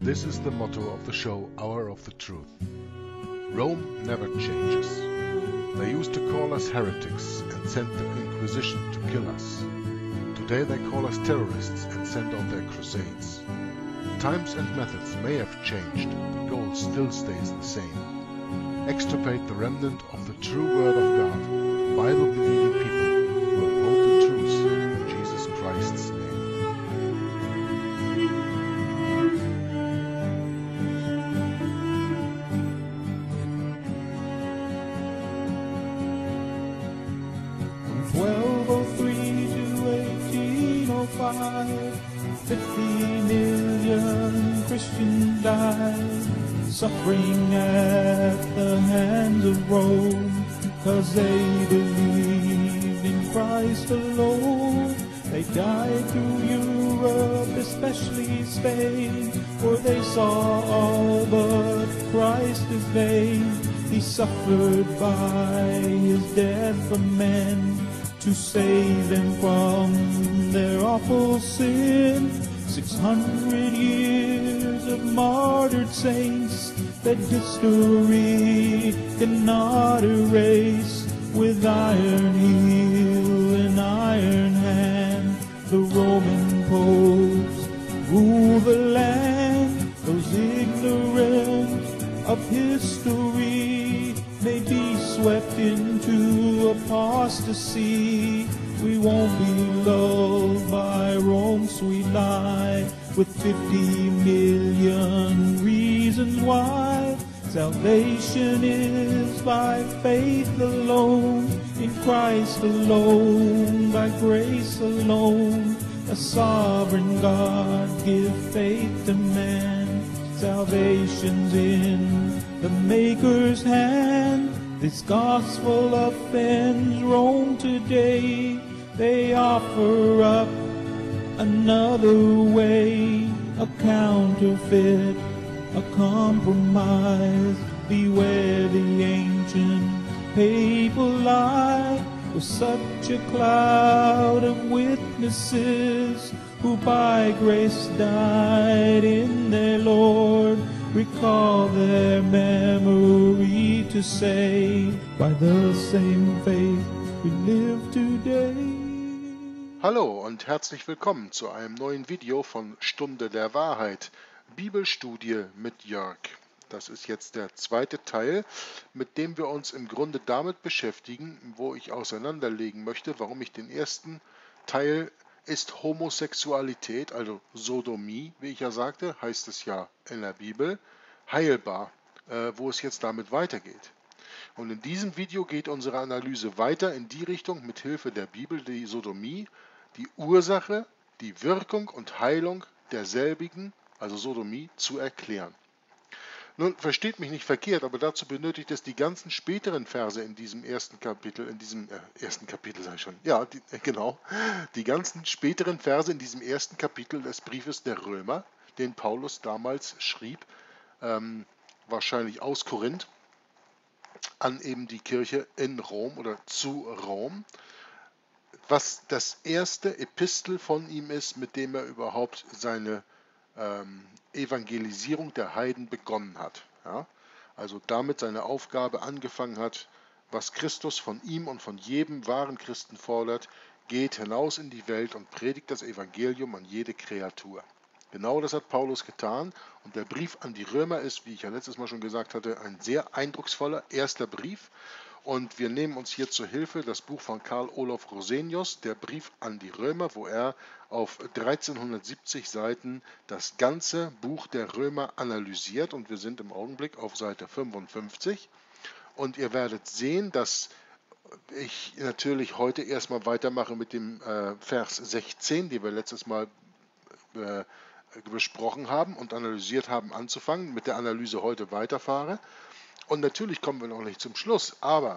This is the motto of the show Hour of the Truth. Rome never changes. They used to call us heretics and sent the Inquisition to kill us. Today they call us terrorists and send on their crusades. Times and methods may have changed, the goal still stays the same. Extirpate the remnant of the true Word of God, Bible-believing people who uphold the truth in Jesus Christ's name. From 1203 to 1805, 50 million Christians died, suffering at the hands of Rome, 'cause they believed in Christ alone. They died through Europe, especially Spain, for they saw all but Christ as vain. He suffered by his death for men, to save them from their awful sin. 600 years of martyred saints that history cannot erase. With iron heel and iron hand, the Roman popes rule the land. Those ignorant of history may be swept into apostasy. We won't be lulled by Rome's sweet lie, with 50 million reasons why. Salvation is by faith alone, in Christ alone, by grace alone. A sovereign God give faith to man. Salvation's in the Maker's hand. This gospel offends Rome today. They offer up another way, a counterfeit, a compromise. Beware the ancient papal lie, with such a cloud of witnesses who by grace died in their Lord. Recall their memory to say, by the same faith we live today. Hallo und herzlich willkommen zu einem neuen Video von Stunde der Wahrheit, Bibelstudie mit Jörg. Das ist jetzt der zweite Teil, mit dem wir uns im Grunde damit beschäftigen, wo ich auseinanderlegen möchte, warum ich den ersten Teil ist Homosexualität, also Sodomie, wie ich ja sagte, heißt es ja in der Bibel, heilbar, wo es jetzt damit weitergeht. Und in diesem Video geht unsere Analyse weiter in die Richtung, mit Hilfe der Bibel die Sodomie, die Ursache, die Wirkung und Heilung derselbigen, also Sodomie, zu erklären. Nun, versteht mich nicht verkehrt, aber dazu benötigt es die ganzen späteren Verse in diesem ersten Kapitel, sage ich schon, ja, genau, die ganzen späteren Verse in diesem ersten Kapitel des Briefes der Römer, den Paulus damals schrieb, wahrscheinlich aus Korinth, an eben die Kirche in Rom oder zu Rom, was das erste Epistel von ihm ist, mit dem er überhaupt seine Evangelisierung der Heiden begonnen hat. Ja? Also damit seine Aufgabe angefangen hat, was Christus von ihm und von jedem wahren Christen fordert: geht hinaus in die Welt und predigt das Evangelium an jede Kreatur. Genau das hat Paulus getan, und der Brief an die Römer ist, wie ich ja letztes Mal schon gesagt hatte, ein sehr eindrucksvoller erster Brief. Und wir nehmen uns hier zur Hilfe das Buch von Karl Olof Rosenius, der Brief an die Römer, wo er auf 1370 Seiten das ganze Buch der Römer analysiert. Und wir sind im Augenblick auf Seite 55. Und ihr werdet sehen, dass ich natürlich heute erstmal weitermache mit dem Vers 16, den wir letztes Mal besprochen haben und analysiert haben, anzufangen, mit der Analyse heute weiterfahre. Und natürlich kommen wir noch nicht zum Schluss, aber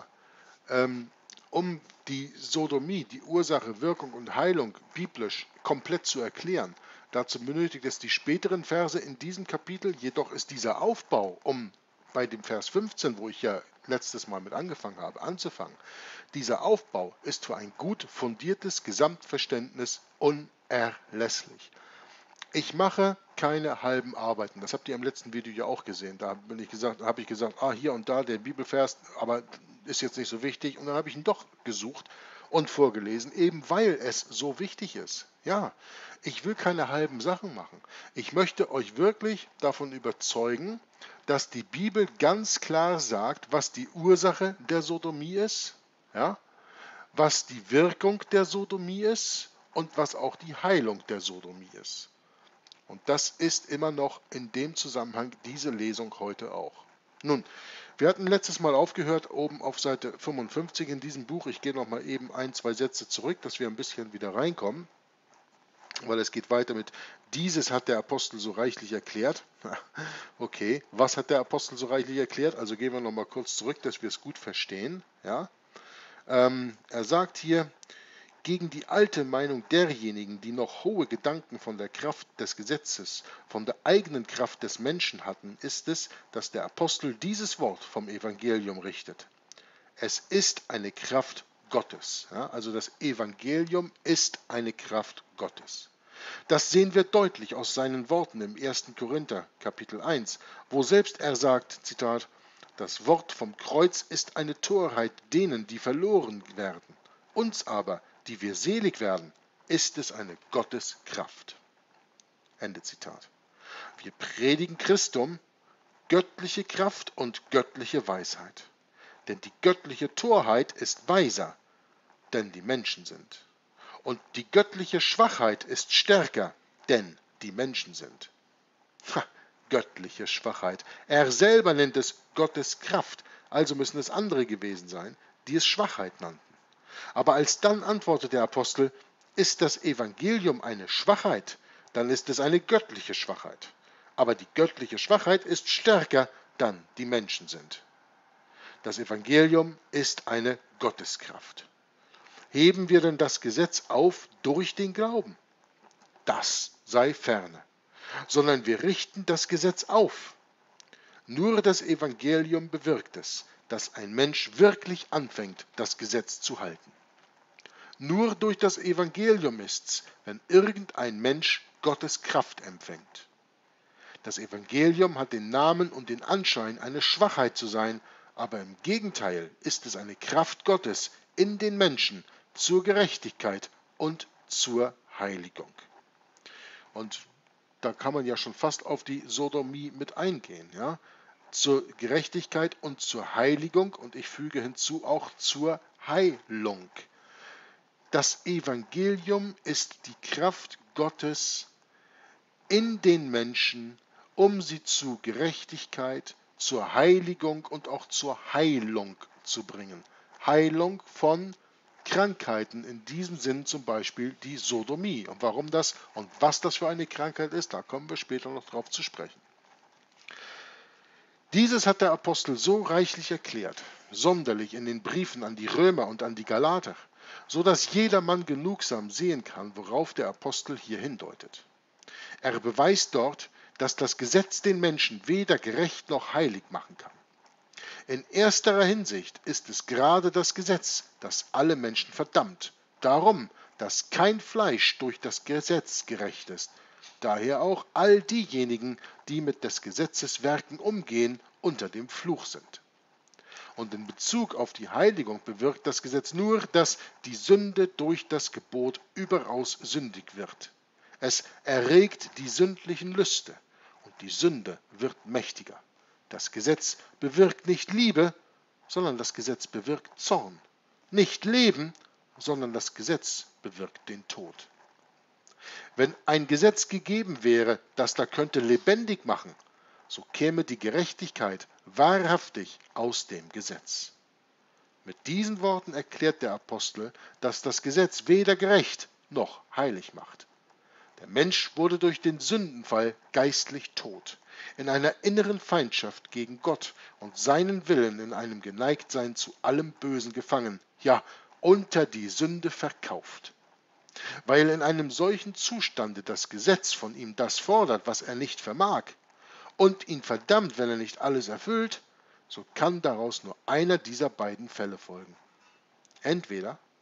um die Sodomie, die Ursache, Wirkung und Heilung biblisch komplett zu erklären, dazu benötigt es die späteren Verse in diesem Kapitel. Jedoch ist dieser Aufbau, um bei dem Vers 15, wo ich ja letztes Mal mit angefangen habe, anzufangen, dieser Aufbau ist für ein gut fundiertes Gesamtverständnis unerlässlich. Ich mache keine halben Arbeiten. Das habt ihr im letzten Video ja auch gesehen. Da habe ich gesagt, hier und da der Bibelvers, aber ist jetzt nicht so wichtig. Und dann habe ich ihn doch gesucht und vorgelesen, eben weil es so wichtig ist. Ja, ich will keine halben Sachen machen. Ich möchte euch wirklich davon überzeugen, dass die Bibel ganz klar sagt, was die Ursache der Sodomie ist, ja, was die Wirkung der Sodomie ist und was auch die Heilung der Sodomie ist. Und das ist immer noch in dem Zusammenhang diese Lesung heute auch. Nun, wir hatten letztes Mal aufgehört, oben auf Seite 55 in diesem Buch. Ich gehe noch mal eben ein, zwei Sätze zurück, dass wir ein bisschen wieder reinkommen, weil es geht weiter mit, dieses hat der Apostel so reichlich erklärt. Okay, was hat der Apostel so reichlich erklärt? Also gehen wir noch mal kurz zurück, dass wir es gut verstehen. Ja? Er sagt hier, gegen die alte Meinung derjenigen, die noch hohe Gedanken von der Kraft des Gesetzes, von der eigenen Kraft des Menschen hatten, ist es, dass der Apostel dieses Wort vom Evangelium richtet. Es ist eine Kraft Gottes. Ja, also das Evangelium ist eine Kraft Gottes. Das sehen wir deutlich aus seinen Worten im 1. Korinther Kapitel 1, wo selbst er sagt, Zitat, das Wort vom Kreuz ist eine Torheit denen, die verloren werden. Uns aber, die wir selig werden, ist es eine Gotteskraft. Ende Zitat. Wir predigen Christum, göttliche Kraft und göttliche Weisheit. Denn die göttliche Torheit ist weiser, denn die Menschen sind. Und die göttliche Schwachheit ist stärker, denn die Menschen sind. Göttliche Schwachheit. Er selber nennt es Gottes Kraft, also müssen es andere gewesen sein, die es Schwachheit nannten. Aber alsdann antwortet der Apostel, ist das Evangelium eine Schwachheit, dann ist es eine göttliche Schwachheit. Aber die göttliche Schwachheit ist stärker, dann die Menschen sind. Das Evangelium ist eine Gotteskraft. Heben wir denn das Gesetz auf durch den Glauben? Das sei ferne. Sondern wir richten das Gesetz auf. Nur das Evangelium bewirkt es, dass ein Mensch wirklich anfängt, das Gesetz zu halten. Nur durch das Evangelium ist's, wenn irgendein Mensch Gottes Kraft empfängt. Das Evangelium hat den Namen und den Anschein, eine Schwachheit zu sein, aber im Gegenteil ist es eine Kraft Gottes in den Menschen zur Gerechtigkeit und zur Heiligung. Und da kann man ja schon fast auf die Sodomie mit eingehen, ja? Zur Gerechtigkeit und zur Heiligung und ich füge hinzu auch zur Heilung. Das Evangelium ist die Kraft Gottes in den Menschen, um sie zu Gerechtigkeit, zur Heiligung und auch zur Heilung zu bringen. Heilung von Krankheiten, in diesem Sinn zum Beispiel die Sodomie. Und warum das und was das für eine Krankheit ist, da kommen wir später noch drauf zu sprechen. Dieses hat der Apostel so reichlich erklärt, sonderlich in den Briefen an die Römer und an die Galater, so dass jedermann genugsam sehen kann, worauf der Apostel hier hindeutet. Er beweist dort, dass das Gesetz den Menschen weder gerecht noch heilig machen kann. In ersterer Hinsicht ist es gerade das Gesetz, das alle Menschen verdammt. Darum, dass kein Fleisch durch das Gesetz gerecht ist. Daher auch all diejenigen, die mit des Gesetzes Werken umgehen, unter dem Fluch sind. Und in Bezug auf die Heiligung bewirkt das Gesetz nur, dass die Sünde durch das Gebot überaus sündig wird. Es erregt die sündlichen Lüste und die Sünde wird mächtiger. Das Gesetz bewirkt nicht Liebe, sondern das Gesetz bewirkt Zorn. Nicht Leben, sondern das Gesetz bewirkt den Tod. Wenn ein Gesetz gegeben wäre, das da könnte lebendig machen, so käme die Gerechtigkeit wahrhaftig aus dem Gesetz. Mit diesen Worten erklärt der Apostel, dass das Gesetz weder gerecht noch heilig macht. Der Mensch wurde durch den Sündenfall geistlich tot, in einer inneren Feindschaft gegen Gott und seinen Willen in einem Geneigtsein zu allem Bösen gefangen, ja, unter die Sünde verkauft. Weil in einem solchen Zustande das Gesetz von ihm das fordert, was er nicht vermag, und ihn verdammt, wenn er nicht alles erfüllt, so kann daraus nur einer dieser beiden Fälle folgen. Entweder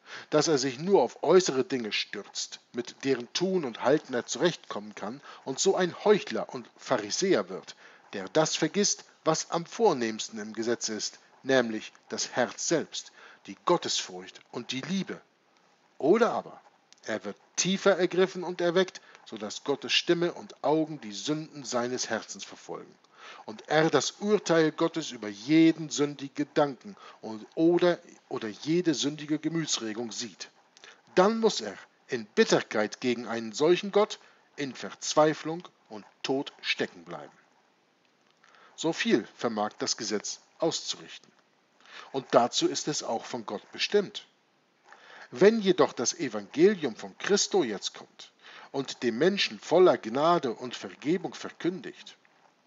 dass er sich nur auf äußere Dinge stürzt, mit deren Tun und Halten er zurechtkommen kann und so ein Heuchler und Pharisäer wird, der das vergisst, was am vornehmsten im Gesetz ist, nämlich das Herz selbst, die Gottesfurcht und die Liebe. Oder aber er wird tiefer ergriffen und erweckt, so dass Gottes Stimme und Augen die Sünden seines Herzens verfolgen und er das Urteil Gottes über jeden sündigen Gedanken oder jede sündige Gemütsregung sieht. Dann muss er in Bitterkeit gegen einen solchen Gott, in Verzweiflung und Tod stecken bleiben. So viel vermag das Gesetz auszurichten. Und dazu ist es auch von Gott bestimmt. Wenn jedoch das Evangelium von Christo jetzt kommt und dem Menschen voller Gnade und Vergebung verkündigt,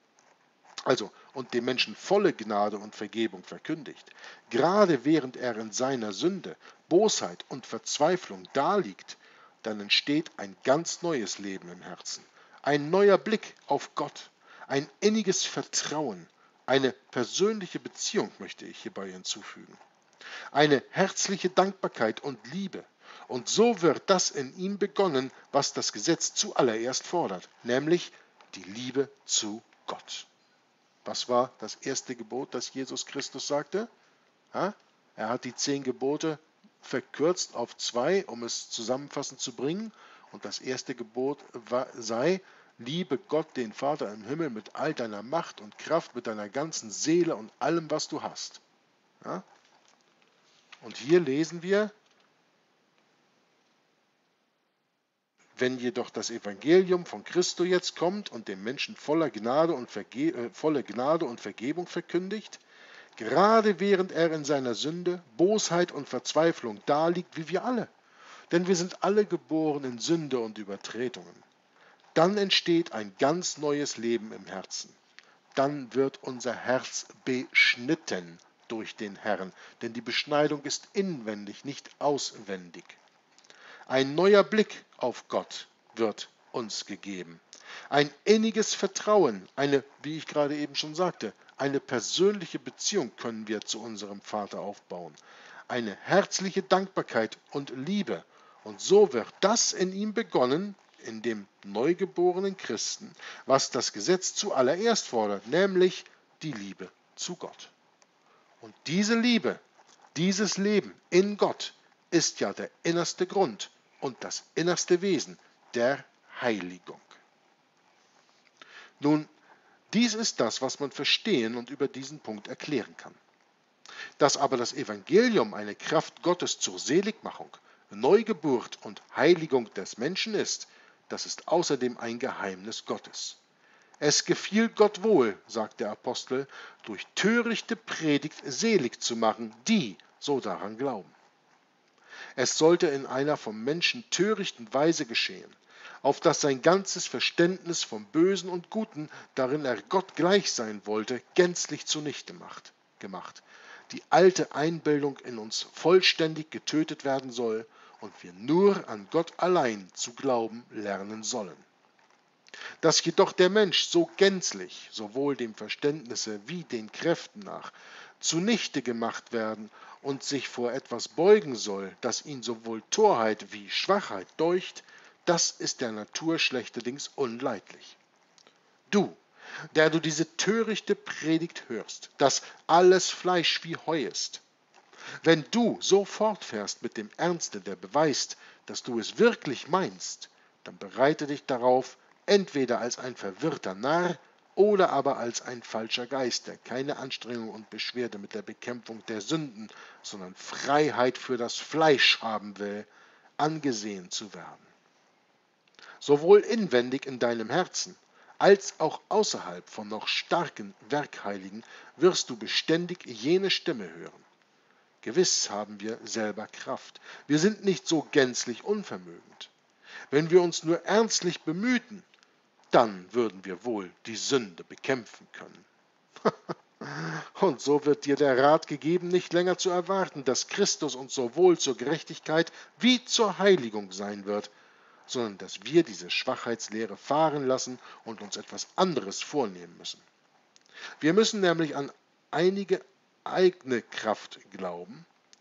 dem Menschen volle Gnade und Vergebung verkündigt, gerade während er in seiner Sünde, Bosheit und Verzweiflung daliegt, dann entsteht ein ganz neues Leben im Herzen, ein neuer Blick auf Gott, ein inniges Vertrauen, eine persönliche Beziehung möchte ich hierbei hinzufügen, eine herzliche Dankbarkeit und Liebe. Und so wird das in ihm begonnen, was das Gesetz zuallererst fordert, nämlich die Liebe zu Gott. Was war das erste Gebot, das Jesus Christus sagte? Er hat die 10 Gebote verkürzt auf 2, um es zusammenfassend zu bringen. Und das erste Gebot sei, liebe Gott, den Vater im Himmel, mit all deiner Macht und Kraft, mit deiner ganzen Seele und allem, was du hast. Ja? Und hier lesen wir, wenn jedoch das Evangelium von Christo jetzt kommt und dem Menschen volle Gnade und Vergebung verkündigt, gerade während er in seiner Sünde, Bosheit und Verzweiflung daliegt, wie wir alle. Denn wir sind alle geboren in Sünde und Übertretungen. Dann entsteht ein ganz neues Leben im Herzen. Dann wird unser Herz beschnitten durch den Herrn, denn die Beschneidung ist inwendig, nicht auswendig. Ein neuer Blick auf Gott wird uns gegeben. Ein inniges Vertrauen, wie ich gerade eben schon sagte, eine persönliche Beziehung können wir zu unserem Vater aufbauen. Eine herzliche Dankbarkeit und Liebe. Und so wird das in ihm begonnen, in dem neugeborenen Christen, was das Gesetz zuallererst fordert, nämlich die Liebe zu Gott. Und diese Liebe, dieses Leben in Gott ist ja der innerste Grund und das innerste Wesen der Heiligung. Nun, dies ist das, was man verstehen und über diesen Punkt erklären kann. Dass aber das Evangelium eine Kraft Gottes zur Seligmachung, Neugeburt und Heiligung des Menschen ist, das ist außerdem ein Geheimnis Gottes. Es gefiel Gott wohl, sagt der Apostel, durch törichte Predigt selig zu machen, die so daran glauben. Es sollte in einer vom Menschen törichten Weise geschehen, auf dass sein ganzes Verständnis vom Bösen und Guten, darin er Gott gleich sein wollte, gänzlich zunichte gemacht, die alte Einbildung in uns vollständig getötet werden soll und wir nur an Gott allein zu glauben lernen sollen. Dass jedoch der Mensch so gänzlich, sowohl dem Verständnisse wie den Kräften nach, zunichte gemacht werden und sich vor etwas beugen soll, das ihn sowohl Torheit wie Schwachheit deucht, das ist der Natur schlechterdings unleidlich. Du, der du diese törichte Predigt hörst, dass alles Fleisch wie Heu ist, wenn du so fortfährst mit dem Ernste, der beweist, dass du es wirklich meinst, dann bereite dich darauf, entweder als ein verwirrter Narr oder aber als ein falscher Geist, der keine Anstrengung und Beschwerde mit der Bekämpfung der Sünden, sondern Freiheit für das Fleisch haben will, angesehen zu werden. Sowohl inwendig in deinem Herzen, als auch außerhalb von noch starken Werkheiligen wirst du beständig jene Stimme hören. Gewiss haben wir selber Kraft. Wir sind nicht so gänzlich unvermögend. Wenn wir uns nur ernstlich bemühten, dann würden wir wohl die Sünde bekämpfen können. Und so wird dir der Rat gegeben, nicht länger zu erwarten, dass Christus uns sowohl zur Gerechtigkeit wie zur Heiligung sein wird, sondern dass wir diese Schwachheitslehre fahren lassen und uns etwas anderes vornehmen müssen. Wir müssen nämlich an einige eigene Kraft glauben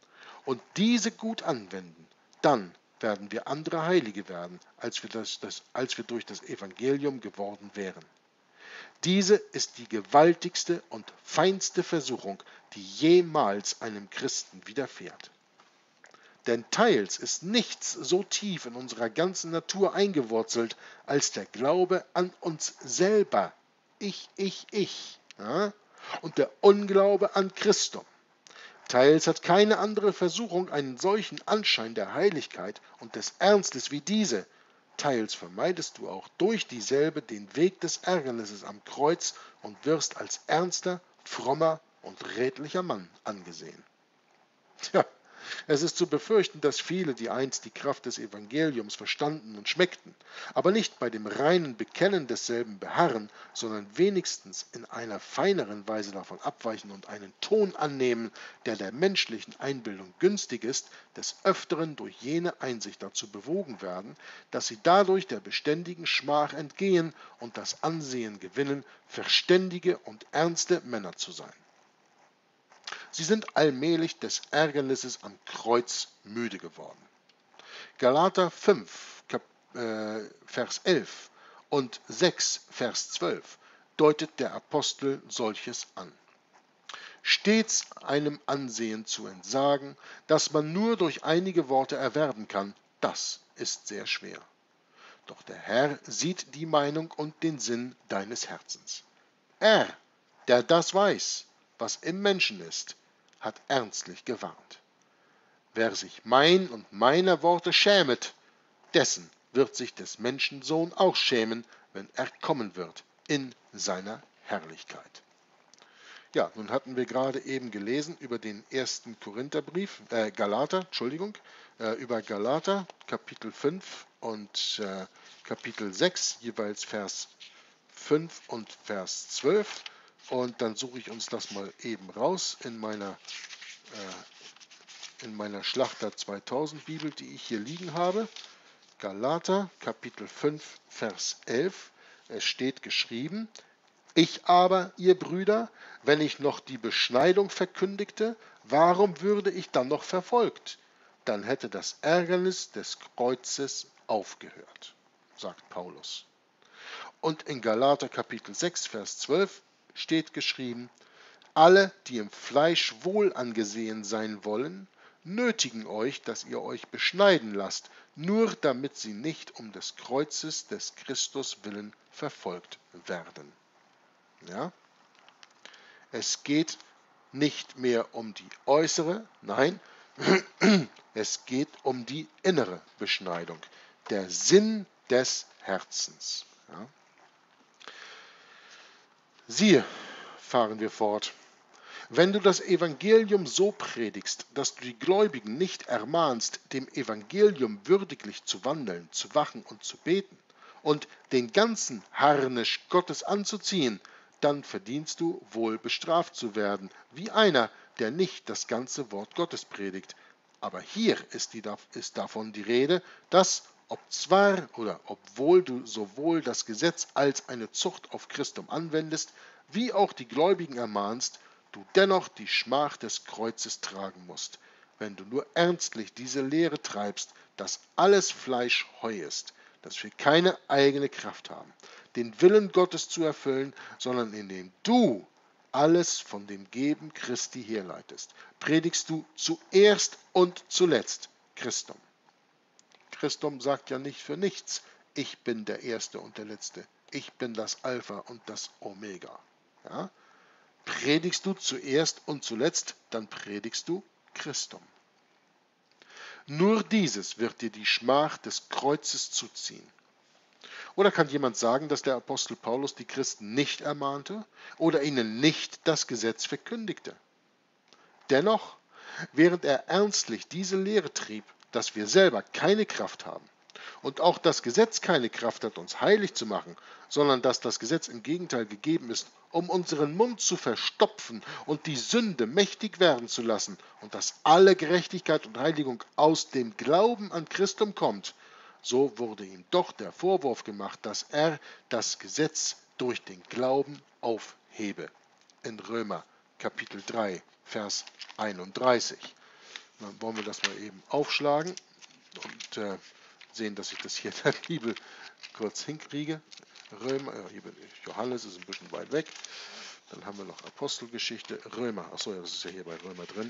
und diese gut anwenden, dann werden wir andere Heilige werden, als wir durch das Evangelium geworden wären. Diese ist die gewaltigste und feinste Versuchung, die jemals einem Christen widerfährt. Denn teils ist nichts so tief in unserer ganzen Natur eingewurzelt, als der Glaube an uns selber, ich, ja? Und der Unglaube an Christum. Teils hat keine andere Versuchung einen solchen Anschein der Heiligkeit und des Ernstes wie diese. Teils vermeidest du auch durch dieselbe den Weg des Ärgernisses am Kreuz und wirst als ernster, frommer und redlicher Mann angesehen. Tja, es ist zu befürchten, dass viele, die einst die Kraft des Evangeliums verstanden und schmeckten, aber nicht bei dem reinen Bekennen desselben beharren, sondern wenigstens in einer feineren Weise davon abweichen und einen Ton annehmen, der der menschlichen Einbildung günstig ist, des Öfteren durch jene Einsicht dazu bewogen werden, dass sie dadurch der beständigen Schmach entgehen und das Ansehen gewinnen, verständige und ernste Männer zu sein. Sie sind allmählich des Ärgernisses am Kreuz müde geworden. Galater 5, Vers 11 und 6, Vers 12 deutet der Apostel solches an. Stets einem Ansehen zu entsagen, das man nur durch einige Worte erwerben kann, das ist sehr schwer. Doch der Herr sieht die Meinung und den Sinn deines Herzens. Er, der das weiß, was im Menschen ist, hat ernstlich gewarnt. Wer sich mein und meiner Worte schämet, dessen wird sich des Menschensohn auch schämen, wenn er kommen wird in seiner Herrlichkeit. Ja, nun hatten wir gerade eben gelesen über den ersten über Galater, Kapitel 5 und Kapitel 6, jeweils Vers 5 und Vers 12. Und dann suche ich uns das mal eben raus in meiner Schlachter 2000 Bibel, die ich hier liegen habe. Galater, Kapitel 5, Vers 11. Es steht geschrieben: Ich aber, ihr Brüder, wenn ich noch die Beschneidung verkündigte, warum würde ich dann noch verfolgt? Dann hätte das Ärgernis des Kreuzes aufgehört, sagt Paulus. Und in Galater Kapitel 6, Vers 12 steht geschrieben: Alle, die im Fleisch wohl angesehen sein wollen, nötigen euch, dass ihr euch beschneiden lasst, nur damit sie nicht um des Kreuzes des Christus willen verfolgt werden. Ja? Es geht nicht mehr um die äußere, nein, es geht um die innere Beschneidung, der Sinn des Herzens. Ja? Siehe, fahren wir fort, wenn du das Evangelium so predigst, dass du die Gläubigen nicht ermahnst, dem Evangelium würdiglich zu wandeln, zu wachen und zu beten und den ganzen Harnisch Gottes anzuziehen, dann verdienst du wohl bestraft zu werden, wie einer, der nicht das ganze Wort Gottes predigt. Aber hier ist davon die Rede, dass, obwohl du sowohl das Gesetz als eine Zucht auf Christum anwendest, wie auch die Gläubigen ermahnst, du dennoch die Schmach des Kreuzes tragen musst, wenn du nur ernstlich diese Lehre treibst, dass alles Fleisch Heu ist, dass wir keine eigene Kraft haben, den Willen Gottes zu erfüllen, sondern indem du alles von dem Geben Christi herleitest, predigst du zuerst und zuletzt Christum. Christum sagt ja nicht für nichts: Ich bin der Erste und der Letzte, ich bin das Alpha und das Omega. Ja? Predigst du zuerst und zuletzt, dann predigst du Christum. Nur dieses wird dir die Schmach des Kreuzes zuziehen. Oder kann jemand sagen, dass der Apostel Paulus die Christen nicht ermahnte oder ihnen nicht das Gesetz verkündigte? Dennoch, während er ernstlich diese Lehre trieb, dass wir selber keine Kraft haben und auch das Gesetz keine Kraft hat, uns heilig zu machen, sondern dass das Gesetz im Gegenteil gegeben ist, um unseren Mund zu verstopfen und die Sünde mächtig werden zu lassen und dass alle Gerechtigkeit und Heiligung aus dem Glauben an Christum kommt, so wurde ihm doch der Vorwurf gemacht, dass er das Gesetz durch den Glauben aufhebe. In Römer Kapitel 3, Vers 31. Dann wollen wir das mal eben aufschlagen und sehen, dass ich das hier in der Bibel kurz hinkriege. Römer, ja, hier bin ich. Johannes ist ein bisschen weit weg. Dann haben wir noch Apostelgeschichte, Römer. Achso, ja, das ist ja hier bei Römer drin.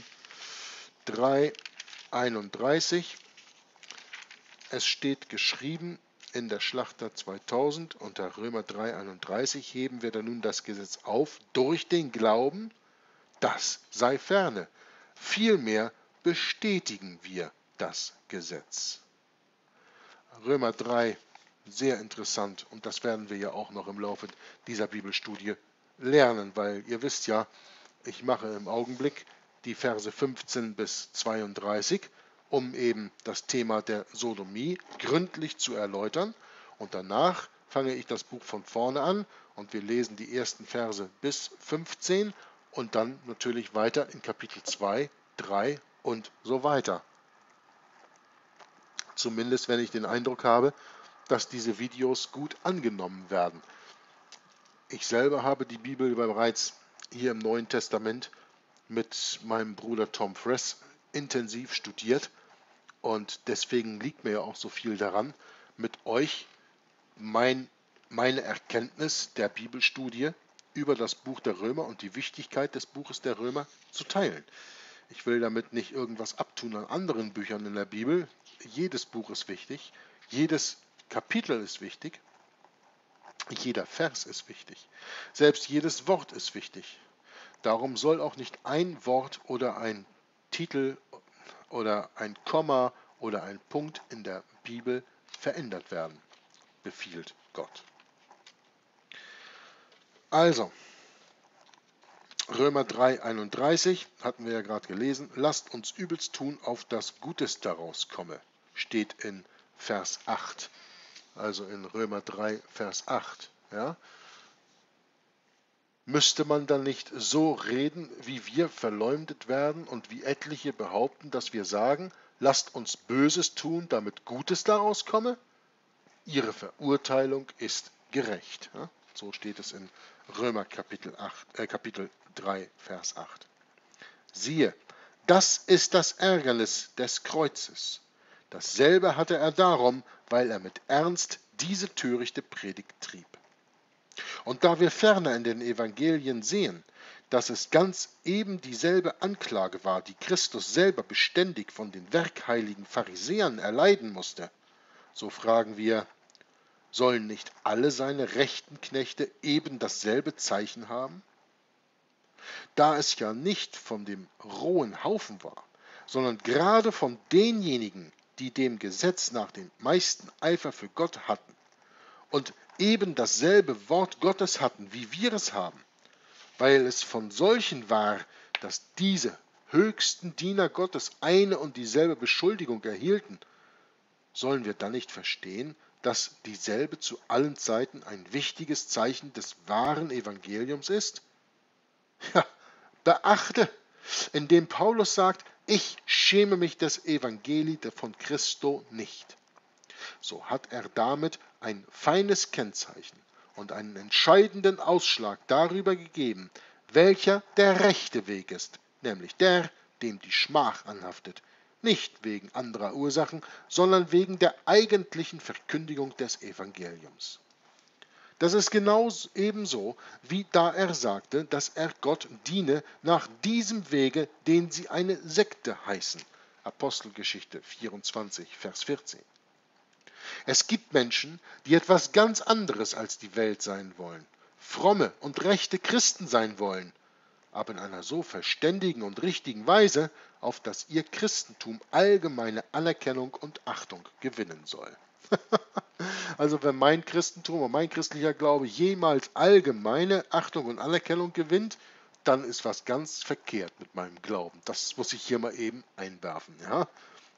3,31. Es steht geschrieben in der Schlachter 2000 unter Römer 3,31 heben wir dann nun das Gesetz auf durch den Glauben, das sei ferne. Vielmehr bestätigen wir das Gesetz. Römer 3, sehr interessant und das werden wir ja auch noch im Laufe dieser Bibelstudie lernen, weil ihr wisst ja, ich mache im Augenblick die Verse 15 bis 32, um eben das Thema der Sodomie gründlich zu erläutern und danach fange ich das Buch von vorne an und wir lesen die ersten Verse bis 15 und dann natürlich weiter in Kapitel 2, 3 und so weiter. Zumindest wenn ich den Eindruck habe, dass diese Videos gut angenommen werden. Ich selber habe die Bibel bereits hier im Neuen Testament mit meinem Bruder Tom Friess intensiv studiert und deswegen liegt mir ja auch so viel daran, mit euch meine Erkenntnis der Bibelstudie über das Buch der Römer und die Wichtigkeit des Buches der Römer zu teilen. Ich will damit nicht irgendwas abtun an anderen Büchern in der Bibel. Jedes Buch ist wichtig, jedes Kapitel ist wichtig, jeder Vers ist wichtig, selbst jedes Wort ist wichtig. Darum soll auch nicht ein Wort oder ein Titel oder ein Komma oder ein Punkt in der Bibel verändert werden, befiehlt Gott. Also, Römer 3,31 hatten wir ja gerade gelesen. Lasst uns übelst tun, auf das Gutes daraus komme, steht in Vers 8. Also in Römer 3, Vers 8. Ja? Müsste man dann nicht so reden, wie wir verleumdet werden und wie etliche behaupten, dass wir sagen, lasst uns Böses tun, damit Gutes daraus komme? Ihre Verurteilung ist gerecht. Ja? So steht es in Römer Kapitel 3, Vers 8. Siehe, das ist das Ärgernis des Kreuzes. Dasselbe hatte er darum, weil er mit Ernst diese törichte Predigt trieb. Und da wir ferner in den Evangelien sehen, dass es ganz eben dieselbe Anklage war, die Christus selber beständig von den werkheiligen Pharisäern erleiden musste, so fragen wir, sollen nicht alle seine rechten Knechte eben dasselbe Zeichen haben? Da es ja nicht von dem rohen Haufen war, sondern gerade von denjenigen, die dem Gesetz nach den meisten Eifer für Gott hatten und eben dasselbe Wort Gottes hatten, wie wir es haben, weil es von solchen war, dass diese höchsten Diener Gottes eine und dieselbe Beschuldigung erhielten, sollen wir dann nicht verstehen, dass dieselbe zu allen Zeiten ein wichtiges Zeichen des wahren Evangeliums ist? Ja, beachte, indem Paulus sagt, ich schäme mich des Evangelii von Christo nicht. So hat er damit ein feines Kennzeichen und einen entscheidenden Ausschlag darüber gegeben, welcher der rechte Weg ist, nämlich der, dem die Schmach anhaftet, nicht wegen anderer Ursachen, sondern wegen der eigentlichen Verkündigung des Evangeliums. Das ist genau ebenso, wie da er sagte, dass er Gott diene nach diesem Wege, den sie eine Sekte heißen. Apostelgeschichte 24, Vers 14. Es gibt Menschen, die etwas ganz anderes als die Welt sein wollen, fromme und rechte Christen sein wollen, aber in einer so verständigen und richtigen Weise, auf dass ihr Christentum allgemeine Anerkennung und Achtung gewinnen soll. Also wenn mein Christentum und mein christlicher Glaube jemals allgemeine Achtung und Anerkennung gewinnt, dann ist was ganz verkehrt mit meinem Glauben. Das muss ich hier mal eben einwerfen. Ja?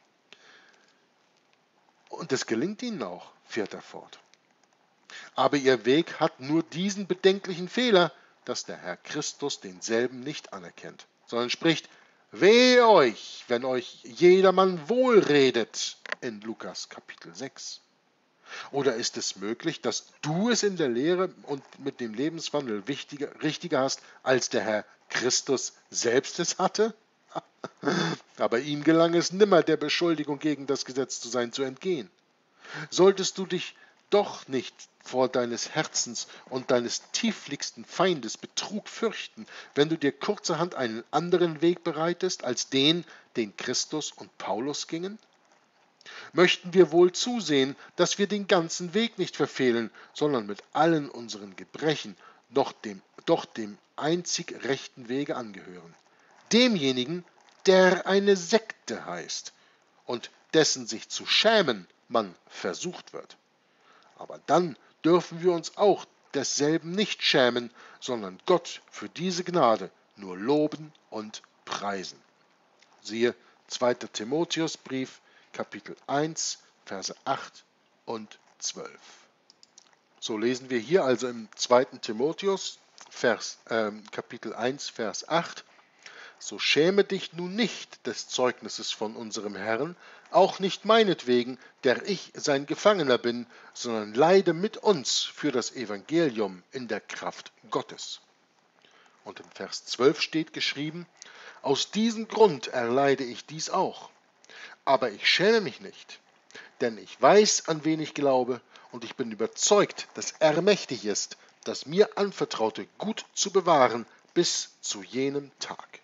Und es gelingt ihnen auch, fährt er fort. Aber ihr Weg hat nur diesen bedenklichen Fehler, dass der Herr Christus denselben nicht anerkennt, sondern spricht, wehe euch, wenn euch jedermann wohlredet, in Lukas Kapitel 6. Oder ist es möglich, dass du es in der Lehre und mit dem Lebenswandel richtiger hast, als der Herr Christus selbst es hatte? Aber ihm gelang es nimmer, der Beschuldigung gegen das Gesetz zu sein, zu entgehen. Solltest du dich doch nicht vor deines Herzens und deines tieflichsten Feindes Betrug fürchten, wenn du dir kurzerhand einen anderen Weg bereitest, als den Christus und Paulus gingen? Möchten wir wohl zusehen, dass wir den ganzen Weg nicht verfehlen, sondern mit allen unseren Gebrechen doch dem einzig rechten Wege angehören. Demjenigen, der eine Sekte heißt und dessen sich zu schämen man versucht wird. Aber dann dürfen wir uns auch desselben nicht schämen, sondern Gott für diese Gnade nur loben und preisen. Siehe 2. Timotheusbrief, Kapitel 1, Verse 8 und 12. So lesen wir hier also im 2. Timotheus, Kapitel 1, Vers 8. So schäme dich nun nicht des Zeugnisses von unserem Herrn, auch nicht meinetwegen, der ich sein Gefangener bin, sondern leide mit uns für das Evangelium in der Kraft Gottes. Und in Vers 12 steht geschrieben, aus diesem Grund erleide ich dies auch. Aber ich schäme mich nicht, denn ich weiß, an wen ich glaube, und ich bin überzeugt, dass er mächtig ist, das mir Anvertraute gut zu bewahren bis zu jenem Tag.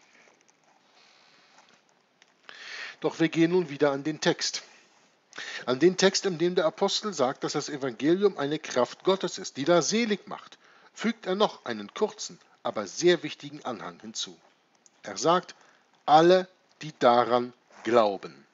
Doch wir gehen nun wieder an den Text. An den Text, in dem der Apostel sagt, dass das Evangelium eine Kraft Gottes ist, die da selig macht, fügt er noch einen kurzen, aber sehr wichtigen Anhang hinzu. Er sagt, alle, die daran glauben.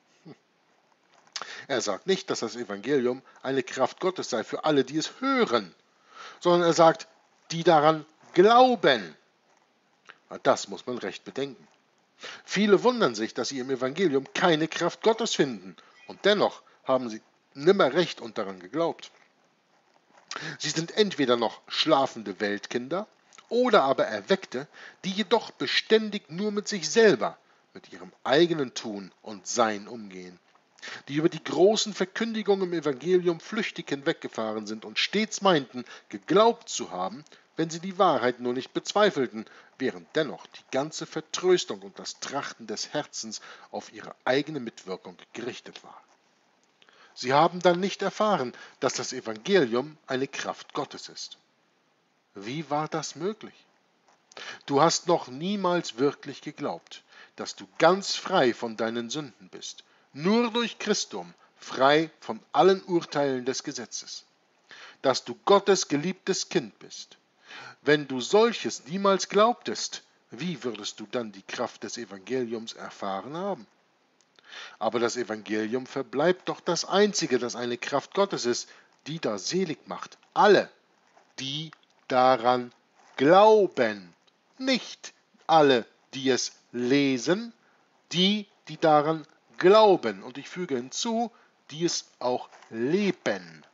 Er sagt nicht, dass das Evangelium eine Kraft Gottes sei für alle, die es hören, sondern er sagt, die daran glauben. Das muss man recht bedenken. Viele wundern sich, dass sie im Evangelium keine Kraft Gottes finden, und dennoch haben sie nimmer recht und daran geglaubt. Sie sind entweder noch schlafende Weltkinder oder aber Erweckte, die jedoch beständig nur mit sich selber, mit ihrem eigenen Tun und Sein umgehen, die über die großen Verkündigungen im Evangelium flüchtig hinweggefahren sind und stets meinten, geglaubt zu haben, wenn sie die Wahrheit nur nicht bezweifelten, während dennoch die ganze Vertröstung und das Trachten des Herzens auf ihre eigene Mitwirkung gerichtet war. Sie haben dann nicht erfahren, dass das Evangelium eine Kraft Gottes ist. Wie war das möglich? Du hast noch niemals wirklich geglaubt, dass du ganz frei von deinen Sünden bist, nur durch Christum frei von allen Urteilen des Gesetzes, dass du Gottes geliebtes Kind bist. Wenn du solches niemals glaubtest, wie würdest du dann die Kraft des Evangeliums erfahren haben? Aber das Evangelium verbleibt doch das Einzige, das eine Kraft Gottes ist, die da selig macht. Alle, die daran glauben. Nicht alle, die es lesen, die daran glauben. Und ich füge hinzu, die es auch leben.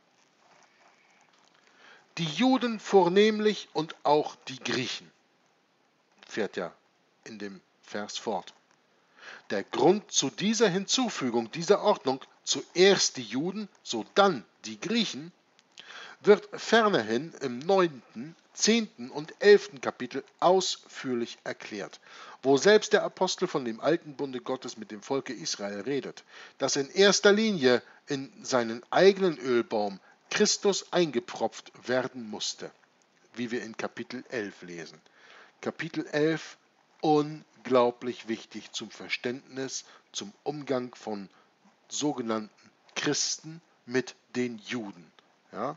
Die Juden vornehmlich und auch die Griechen, fährt ja in dem Vers fort. Der Grund zu dieser Hinzufügung, dieser Ordnung, zuerst die Juden, sodann die Griechen, wird fernerhin im 9., 10. und 11. Kapitel ausführlich erklärt, wo selbst der Apostel von dem alten Bunde Gottes mit dem Volke Israel redet, das in erster Linie in seinen eigenen Ölbaum Christus eingepropft werden musste, wie wir in Kapitel 11 lesen. Kapitel 11, unglaublich wichtig zum Verständnis, zum Umgang von sogenannten Christen mit den Juden. Ja?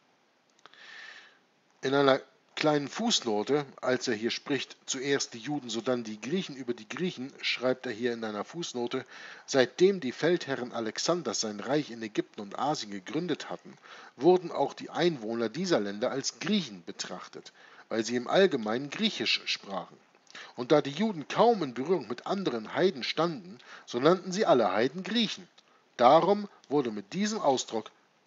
In einer kleinen Fußnote, als er hier spricht, zuerst die Juden, sodann die Griechen über die Griechen, schreibt er hier in einer Fußnote, seitdem die Feldherren Alexanders sein Reich in Ägypten und Asien gegründet hatten, wurden auch die Einwohner dieser Länder als Griechen betrachtet, weil sie im Allgemeinen Griechisch sprachen. Und da die Juden kaum in Berührung mit anderen Heiden standen, so nannten sie alle Heiden Griechen. Darum wurden mit diesem Ausdruck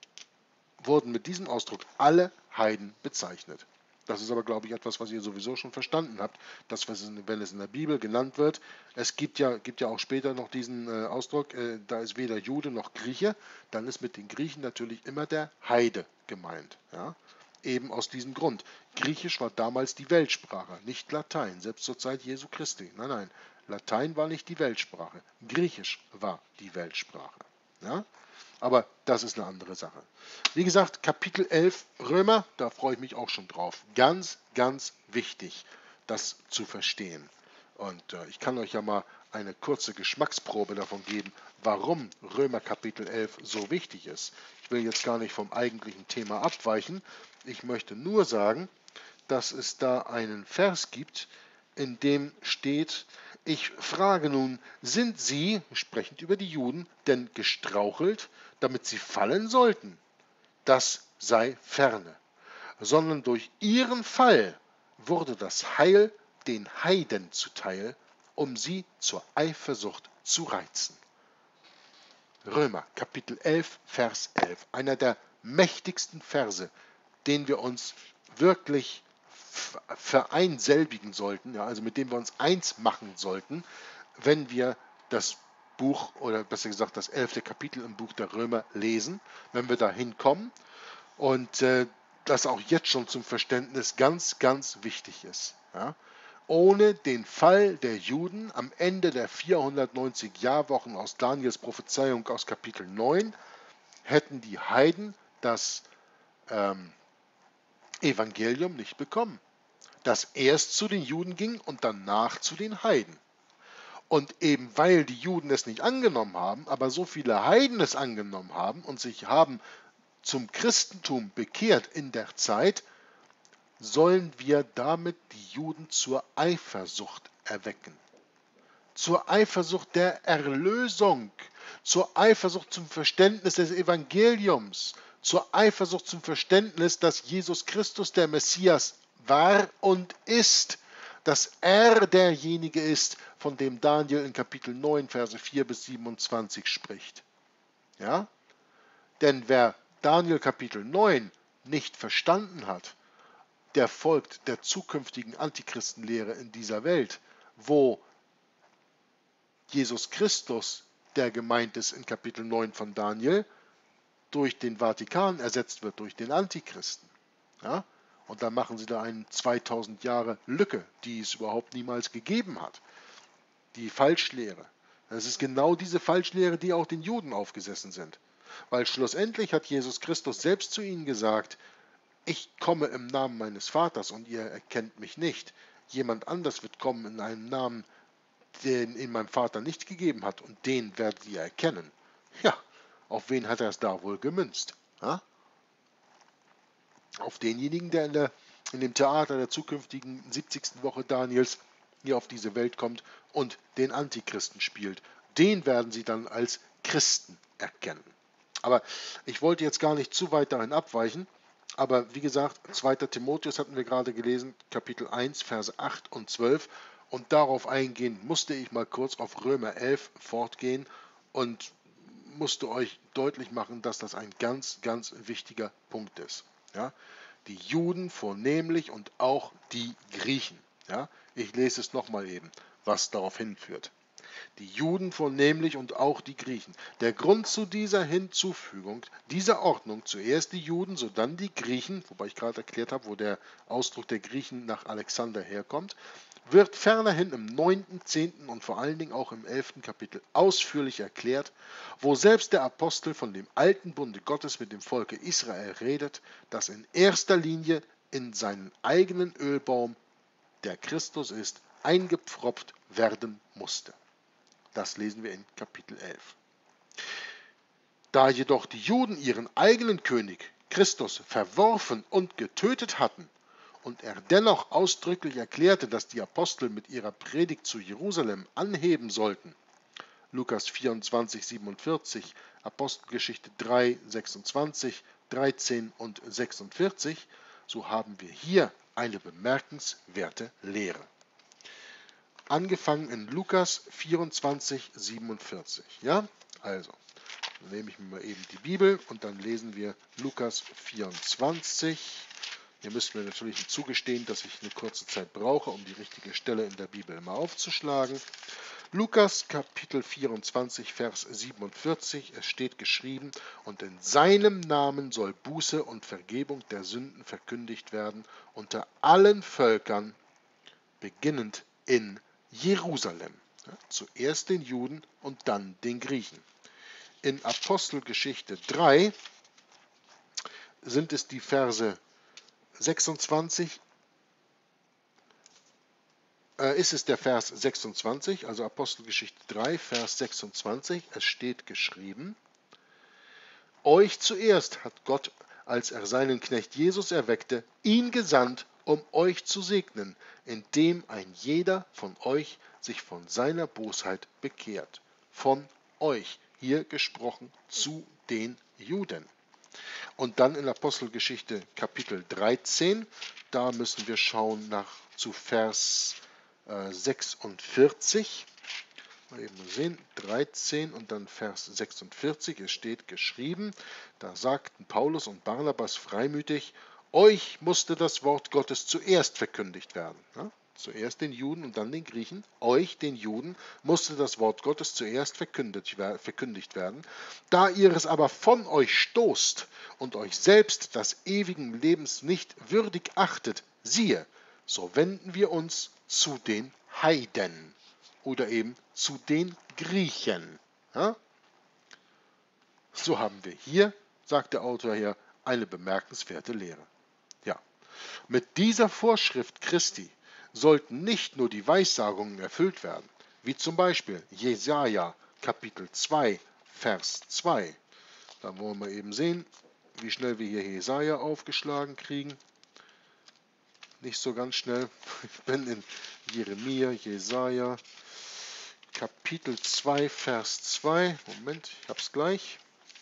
alle Heiden bezeichnet. Das ist aber, glaube ich, etwas, was ihr sowieso schon verstanden habt, dass wenn es in der Bibel genannt wird, es gibt ja auch später noch diesen Ausdruck, da ist weder Jude noch Grieche, dann ist mit den Griechen natürlich immer der Heide gemeint. Ja? Eben aus diesem Grund. Griechisch war damals die Weltsprache, nicht Latein, selbst zur Zeit Jesu Christi. Nein, Latein war nicht die Weltsprache, Griechisch war die Weltsprache. Ja? Aber das ist eine andere Sache. Wie gesagt, Kapitel 11 Römer, da freue ich mich auch schon drauf. Ganz, ganz wichtig, das zu verstehen. Und ich kann euch ja mal eine kurze Geschmacksprobe davon geben, warum Römer Kapitel 11 so wichtig ist. Ich will jetzt gar nicht vom eigentlichen Thema abweichen. Ich möchte nur sagen, dass es da einen Vers gibt, in dem steht: Ich frage nun, sind sie, sprechend über die Juden, denn gestrauchelt, damit sie fallen sollten? Das sei ferne, sondern durch ihren Fall wurde das Heil den Heiden zuteil, um sie zur Eifersucht zu reizen. Römer Kapitel 11, Vers 11, einer der mächtigsten Verse, den wir uns wirklich vereinselbigen sollten, ja, also mit dem wir uns eins machen sollten, wenn wir das Buch, oder besser gesagt das 11. Kapitel im Buch der Römer lesen, wenn wir da hinkommen, und das auch jetzt schon zum Verständnis ganz, ganz wichtig ist. Ja. Ohne den Fall der Juden am Ende der 490 Jahrwochen aus Daniels Prophezeiung aus Kapitel 9 hätten die Heiden das Evangelium nicht bekommen, das erst zu den Juden ging und danach zu den Heiden. Und eben weil die Juden es nicht angenommen haben, aber so viele Heiden es angenommen haben und sich haben zum Christentum bekehrt in der Zeit, sollen wir damit die Juden zur Eifersucht erwecken. Zur Eifersucht der Erlösung, zur Eifersucht zum Verständnis des Evangeliums, zur Eifersucht zum Verständnis, dass Jesus Christus der Messias war und ist, dass er derjenige ist, von dem Daniel in Kapitel 9, Verse 4 bis 27 spricht. Ja? Denn wer Daniel Kapitel 9 nicht verstanden hat, der folgt der zukünftigen Antichristenlehre in dieser Welt, wo Jesus Christus, der gemeint ist in Kapitel 9 von Daniel, durch den Vatikan ersetzt wird, durch den Antichristen. Ja? Und dann machen sie da eine 2000 Jahre Lücke, die es überhaupt niemals gegeben hat. Die Falschlehre. Das ist genau diese Falschlehre, die auch den Juden aufgesessen sind. Weil schlussendlich hat Jesus Christus selbst zu ihnen gesagt: Ich komme im Namen meines Vaters und ihr erkennt mich nicht. Jemand anders wird kommen in einem Namen, den ihm mein Vater nicht gegeben hat, und den werdet ihr erkennen. Ja, auf wen hat er es da wohl gemünzt? Ja? Auf denjenigen, der in dem Theater der zukünftigen 70. Woche Daniels hier auf diese Welt kommt und den Antichristen spielt. Den werden sie dann als Christen erkennen. Aber ich wollte jetzt gar nicht zu weit dahin abweichen. Aber wie gesagt, 2. Timotheus hatten wir gerade gelesen, Kapitel 1, Verse 8 und 12. Und darauf eingehend musste ich mal kurz auf Römer 11 fortgehen und musste euch deutlich machen, dass das ein ganz, ganz wichtiger Punkt ist. Ja? Die Juden vornehmlich und auch die Griechen. Ja? Ich lese es nochmal eben, was darauf hinführt. Die Juden vornehmlich und auch die Griechen. Der Grund zu dieser Hinzufügung, dieser Ordnung, zuerst die Juden, sodann die Griechen, wobei ich gerade erklärt habe, wo der Ausdruck der Griechen nach Alexander herkommt, wird fernerhin im 9., 10. und vor allen Dingen auch im 11. Kapitel ausführlich erklärt, wo selbst der Apostel von dem alten Bunde Gottes mit dem Volke Israel redet, das in erster Linie in seinen eigenen Ölbaum, der Christus ist, eingepfropft werden musste. Das lesen wir in Kapitel 11. Da jedoch die Juden ihren eigenen König, Christus, verworfen und getötet hatten und er dennoch ausdrücklich erklärte, dass die Apostel mit ihrer Predigt zu Jerusalem anheben sollten, Lukas 24, 47, Apostelgeschichte 3, 26, 13 und 46, so haben wir hier eine bemerkenswerte Lehre. Angefangen in Lukas 24, 47. Ja, also, dann nehme ich mir mal eben die Bibel und dann lesen wir Lukas 24. Hier müsst mir natürlich zugestehen, dass ich eine kurze Zeit brauche, um die richtige Stelle in der Bibel mal aufzuschlagen. Lukas Kapitel 24, Vers 47, es steht geschrieben: Und in seinem Namen soll Buße und Vergebung der Sünden verkündigt werden unter allen Völkern, beginnend in Jerusalem. Ja, zuerst den Juden und dann den Griechen. In Apostelgeschichte 3 sind es die Verse 26, ist es der Vers 26, also Apostelgeschichte 3, Vers 26. Es steht geschrieben: Euch zuerst hat Gott, als er seinen Knecht Jesus erweckte, ihn gesandt, um euch zu segnen, indem ein jeder von euch sich von seiner Bosheit bekehrt. Von euch, hier gesprochen zu den Juden. Und dann in Apostelgeschichte Kapitel 13, da müssen wir schauen zu Vers 46. Mal eben sehen, 13 und dann Vers 46, es steht geschrieben, da sagten Paulus und Barnabas freimütig: Euch musste das Wort Gottes zuerst verkündigt werden. Ja? Zuerst den Juden und dann den Griechen. Euch, den Juden, musste das Wort Gottes zuerst verkündigt werden. Da ihr es aber von euch stoßt und euch selbst des ewigen Lebens nicht würdig achtet, siehe, so wenden wir uns zu den Heiden oder eben zu den Griechen. Ja? So haben wir hier, sagt der Autor hier, eine bemerkenswerte Lehre. Ja. Mit dieser Vorschrift Christi sollten nicht nur die Weissagungen erfüllt werden, wie zum Beispiel Jesaja Kapitel 2, Vers 2. Da wollen wir eben sehen, wie schnell wir hier Jesaja aufgeschlagen kriegen. Nicht so ganz schnell. Ich bin in Jeremia, Jesaja Kapitel 2, Vers 2. Moment, ich hab's gleich.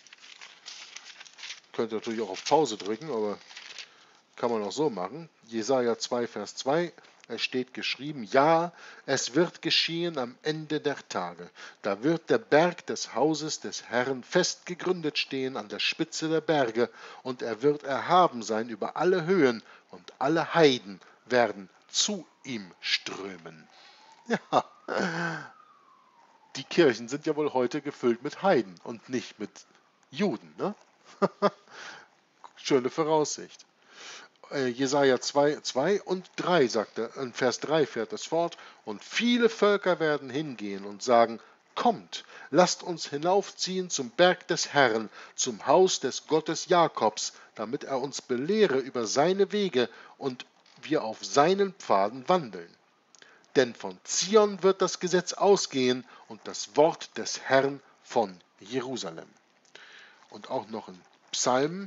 Könnt ihr natürlich auch auf Pause drücken, aber kann man auch so machen. Jesaja 2, Vers 2. Es steht geschrieben: Ja, es wird geschehen am Ende der Tage. Da wird der Berg des Hauses des Herrn fest gegründet stehen an der Spitze der Berge, und er wird erhaben sein über alle Höhen, und alle Heiden werden zu ihm strömen. Ja, die Kirchen sind ja wohl heute gefüllt mit Heiden und nicht mit Juden. Ne? Schöne Voraussicht. Jesaja 2 und 3 sagt er, in Vers 3 fährt es fort: Und viele Völker werden hingehen und sagen: Kommt, lasst uns hinaufziehen zum Berg des Herrn, zum Haus des Gottes Jakobs, damit er uns belehre über seine Wege und wir auf seinen Pfaden wandeln. Denn von Zion wird das Gesetz ausgehen und das Wort des Herrn von Jerusalem. Und auch noch in Psalm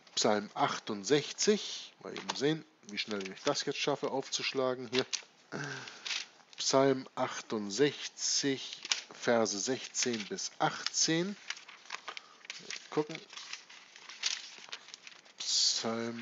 68, mal eben sehen, wie schnell ich das jetzt schaffe aufzuschlagen hier. Psalm 68, Verse 16 bis 18. Gucken. Psalm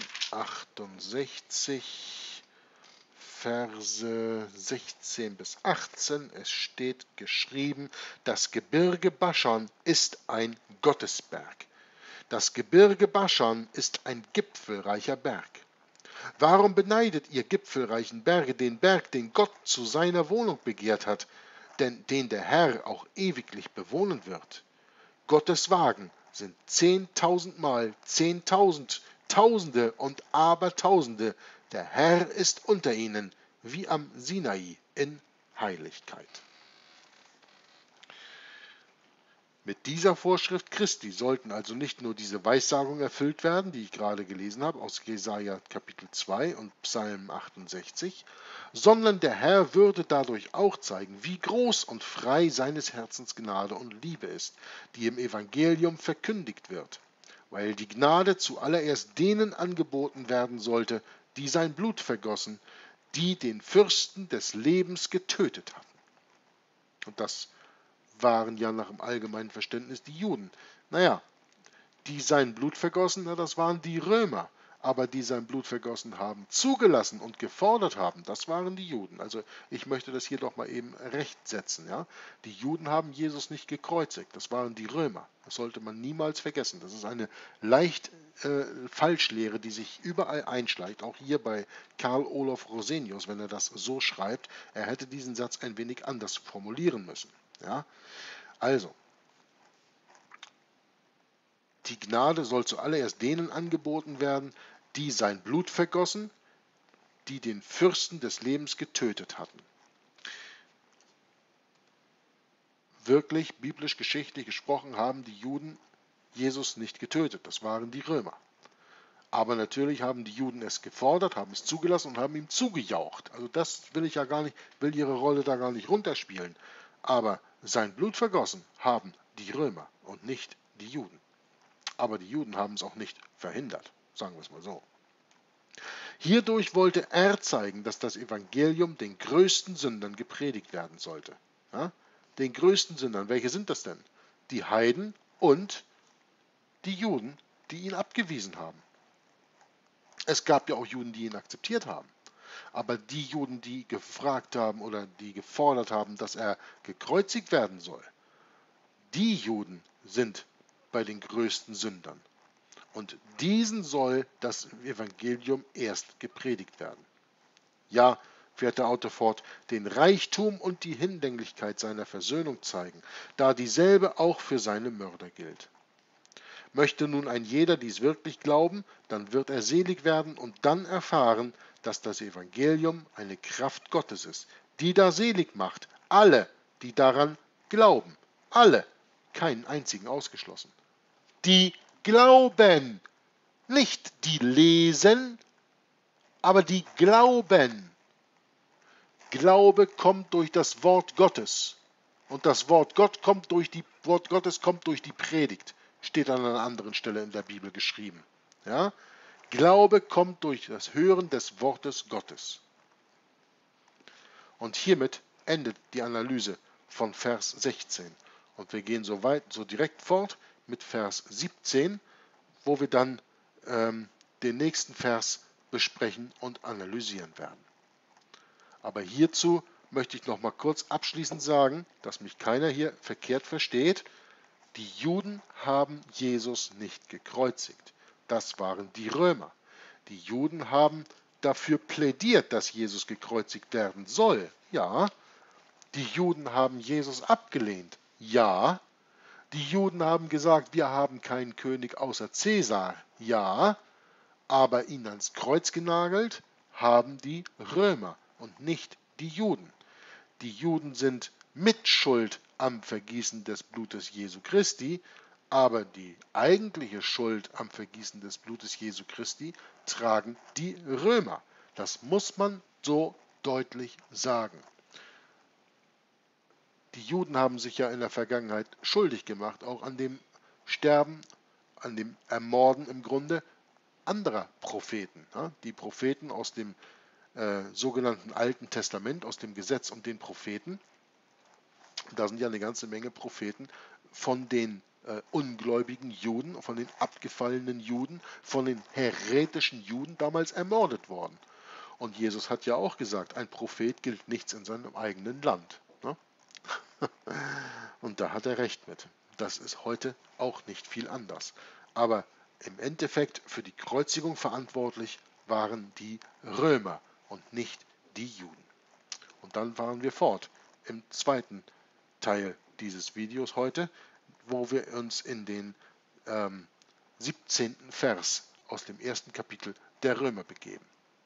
68, Verse 16 bis 18. Es steht geschrieben: Das Gebirge Baschan ist ein Gottesberg. Das Gebirge Baschan ist ein gipfelreicher Berg. Warum beneidet ihr gipfelreichen Berge den Berg, den Gott zu seiner Wohnung begehrt hat, denn den der Herr auch ewiglich bewohnen wird? Gottes Wagen sind 10.000-mal 10.000, Tausende und Abertausende. Der Herr ist unter ihnen, wie am Sinai in Heiligkeit. Mit dieser Vorschrift Christi sollten also nicht nur diese Weissagungen erfüllt werden, die ich gerade gelesen habe, aus Jesaja Kapitel 2 und Psalm 68, sondern der Herr würde dadurch auch zeigen, wie groß und frei seines Herzens Gnade und Liebe ist, die im Evangelium verkündigt wird, weil die Gnade zuallererst denen angeboten werden sollte, die sein Blut vergossen, die den Fürsten des Lebens getötet hatten. Und das waren ja nach dem allgemeinen Verständnis die Juden. Naja, die sein Blut vergossen, das waren die Römer. Aber die sein Blut vergossen haben, zugelassen und gefordert haben, das waren die Juden. Also ich möchte das hier doch mal eben rechtsetzen. Ja? Die Juden haben Jesus nicht gekreuzigt, das waren die Römer. Das sollte man niemals vergessen. Das ist eine leicht Falschlehre, die sich überall einschleicht. Auch hier bei Karl Olof Rosenius, wenn er das so schreibt, er hätte diesen Satz ein wenig anders formulieren müssen. Ja? Also, die Gnade soll zuallererst denen angeboten werden, die sein Blut vergossen, die den Fürsten des Lebens getötet hatten. wirklich biblisch geschichtlich gesprochen haben die Juden Jesus nicht getötet. Das waren die Römer. Aber natürlich haben die Juden es gefordert, haben es zugelassen und haben ihm zugejaucht. Also das will ich ja gar nicht, will ihre Rolle da gar nicht runterspielen. Aber sein Blut vergossen haben die Römer und nicht die Juden. Aber die Juden haben es auch nicht verhindert, sagen wir es mal so. Hierdurch wollte er zeigen, dass das Evangelium den größten Sündern gepredigt werden sollte. Ja? Den größten Sündern. Welche sind das denn? Die Heiden und die Juden, die ihn abgewiesen haben. Es gab ja auch Juden, die ihn akzeptiert haben. Aber die Juden, die gefragt haben oder die gefordert haben, dass er gekreuzigt werden soll, die Juden sind bei den größten Sündern. Und diesen soll das Evangelium erst gepredigt werden. Ja, fährt der Autor fort, den Reichtum und die Hinlänglichkeit seiner Versöhnung zeigen, da dieselbe auch für seine Mörder gilt. Möchte nun ein jeder dies wirklich glauben, dann wird er selig werden und dann erfahren, dass das Evangelium eine Kraft Gottes ist, die da selig macht, alle, die daran glauben. Alle, keinen einzigen ausgeschlossen. Die glauben, nicht die lesen, aber die glauben. Glaube kommt durch das Wort Gottes. Und das Wort Gottes kommt durch die Predigt. Steht an einer anderen Stelle in der Bibel geschrieben. Ja? Glaube kommt durch das Hören des Wortes Gottes. Und hiermit endet die Analyse von Vers 16. Und wir gehen so direkt fort mit Vers 17, wo wir dann den nächsten Vers besprechen und analysieren werden. Aber hierzu möchte ich noch mal kurz abschließend sagen, dass mich keiner hier verkehrt versteht. Die Juden haben Jesus nicht gekreuzigt. Das waren die Römer. Die Juden haben dafür plädiert, dass Jesus gekreuzigt werden soll. Ja. Die Juden haben Jesus abgelehnt. Ja. Die Juden haben gesagt, wir haben keinen König außer Cäsar. Ja. Aber ihn ans Kreuz genagelt haben die Römer und nicht die Juden. Die Juden sind Mitschuld am Vergießen des Blutes Jesu Christi, aber die eigentliche Schuld am Vergießen des Blutes Jesu Christi tragen die Römer. Das muss man so deutlich sagen. Die Juden haben sich ja in der Vergangenheit schuldig gemacht, auch an dem Sterben, an dem Ermorden im Grunde anderer Propheten. Die Propheten aus dem sogenannten Alten Testament, aus dem Gesetz und den Propheten. Da sind ja eine ganze Menge Propheten von den ungläubigen Juden, von den abgefallenen Juden, von den häretischen Juden damals ermordet worden. Und Jesus hat ja auch gesagt, ein Prophet gilt nichts in seinem eigenen Land. Ne? Und da hat er recht mit. Das ist heute auch nicht viel anders. Aber im Endeffekt für die Kreuzigung verantwortlich waren die Römer und nicht die Juden. Und dann fahren wir fort im zweiten Teil dieses Videos heute, wo wir uns in den 17. Vers aus dem ersten Kapitel der Römer begeben.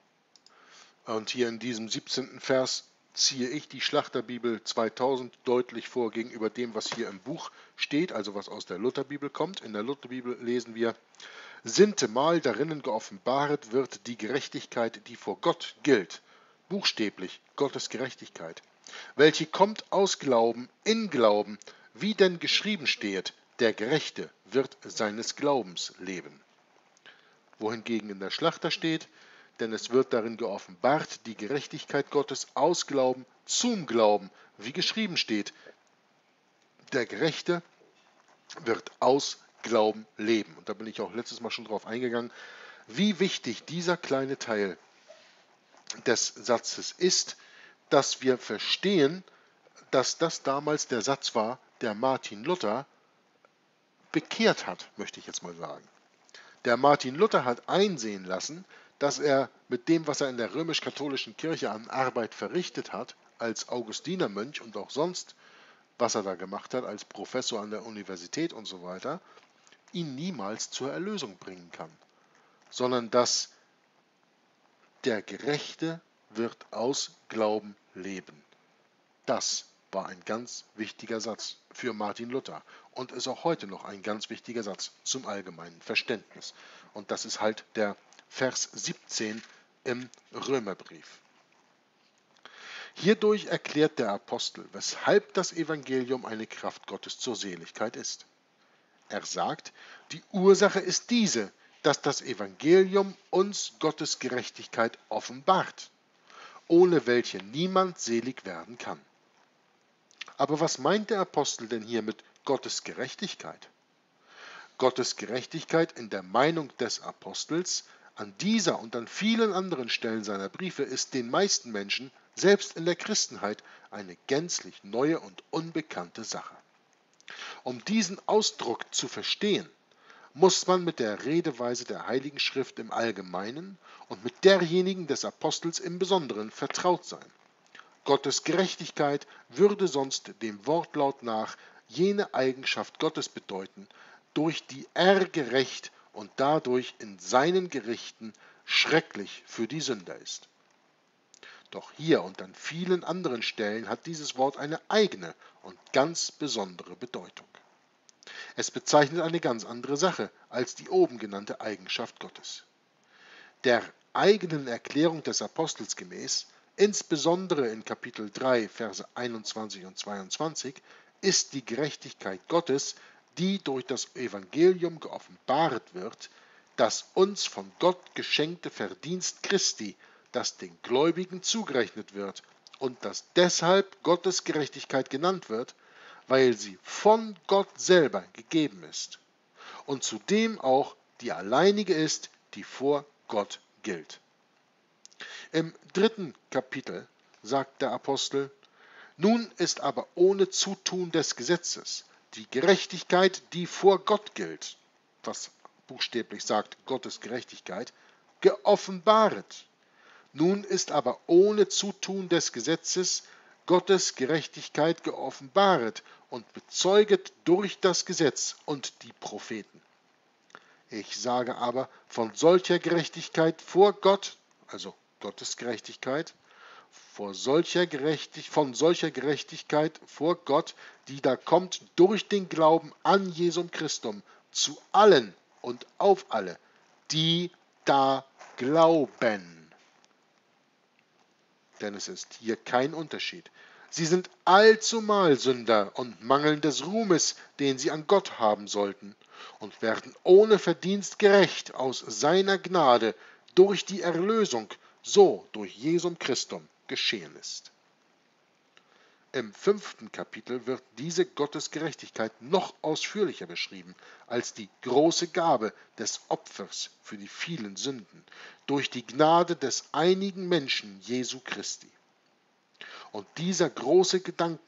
Und hier in diesem 17. Vers ziehe ich die Schlachterbibel 2000 deutlich vor gegenüber dem, was hier im Buch steht, also was aus der Lutherbibel kommt. In der Lutherbibel lesen wir: Sintemal darinnen geoffenbaret wird die Gerechtigkeit, die vor Gott gilt, buchstäblich Gottes Gerechtigkeit, welche kommt aus Glauben in Glauben, wie denn geschrieben steht, der Gerechte wird seines Glaubens leben. Wohingegen in der Schlachter steht, denn es wird darin geoffenbart die Gerechtigkeit Gottes aus Glauben zum Glauben, wie geschrieben steht, der Gerechte wird aus Glauben leben. Und da bin ich auch letztes Mal schon drauf eingegangen, wie wichtig dieser kleine Teil des Satzes ist, dass wir verstehen, dass das damals der Satz war, der Martin Luther bekehrt hat, möchte ich jetzt mal sagen. Der Martin Luther hat einsehen lassen, dass er mit dem, was er in der römisch-katholischen Kirche an Arbeit verrichtet hat, als Augustinermönch und auch sonst, was er da gemacht hat, als Professor an der Universität und so weiter, ihn niemals zur Erlösung bringen kann, sondern dass der Gerechte wird aus Glauben leben. Das war ein ganz wichtiger Satz für Martin Luther und ist auch heute noch ein ganz wichtiger Satz zum allgemeinen Verständnis. Und das ist halt der Vers 17 im Römerbrief. Hierdurch erklärt der Apostel, weshalb das Evangelium eine Kraft Gottes zur Seligkeit ist. Er sagt, die Ursache ist diese, dass das Evangelium uns Gottes Gerechtigkeit offenbart, ohne welche niemand selig werden kann. Aber was meint der Apostel denn hier mit Gottes Gerechtigkeit? Gottes Gerechtigkeit in der Meinung des Apostels an dieser und an vielen anderen Stellen seiner Briefe ist den meisten Menschen, selbst in der Christenheit, eine gänzlich neue und unbekannte Sache. Um diesen Ausdruck zu verstehen, muss man mit der Redeweise der Heiligen Schrift im Allgemeinen und mit derjenigen des Apostels im Besonderen vertraut sein. Gottes Gerechtigkeit würde sonst dem Wortlaut nach jene Eigenschaft Gottes bedeuten, durch die er gerecht und dadurch in seinen Gerichten schrecklich für die Sünder ist. Doch hier und an vielen anderen Stellen hat dieses Wort eine eigene und ganz besondere Bedeutung. Es bezeichnet eine ganz andere Sache als die oben genannte Eigenschaft Gottes. Der eigenen Erklärung des Apostels gemäß, insbesondere in Kapitel 3, Verse 21 und 22, ist die Gerechtigkeit Gottes, die durch das Evangelium geoffenbart wird, das uns von Gott geschenkte Verdienst Christi, das den Gläubigen zugerechnet wird und das deshalb Gottes Gerechtigkeit genannt wird, weil sie von Gott selber gegeben ist und zudem auch die alleinige ist, die vor Gott gilt. Im 3. Kapitel sagt der Apostel: Nun ist aber ohne Zutun des Gesetzes die Gerechtigkeit, die vor Gott gilt, was buchstäblich sagt Gottes Gerechtigkeit, geoffenbaret. Nun ist aber ohne Zutun des Gesetzes Gottes Gerechtigkeit geoffenbaret und bezeuget durch das Gesetz und die Propheten. Ich sage aber, von solcher Gerechtigkeit vor Gott, also Gottes Gerechtigkeit, von solcher Gerechtigkeit vor Gott, die da kommt durch den Glauben an Jesum Christum, zu allen und auf alle, die da glauben. Denn es ist hier kein Unterschied. Sie sind allzumal Sünder und mangeln des Ruhmes, den sie an Gott haben sollten, und werden ohne Verdienst gerecht aus seiner Gnade durch die Erlösung, so durch Jesum Christum geschehen ist. Im 5. Kapitel wird diese Gottesgerechtigkeit noch ausführlicher beschrieben als die große Gabe des Opfers für die vielen Sünden durch die Gnade des einigen Menschen Jesu Christi. Und dieser große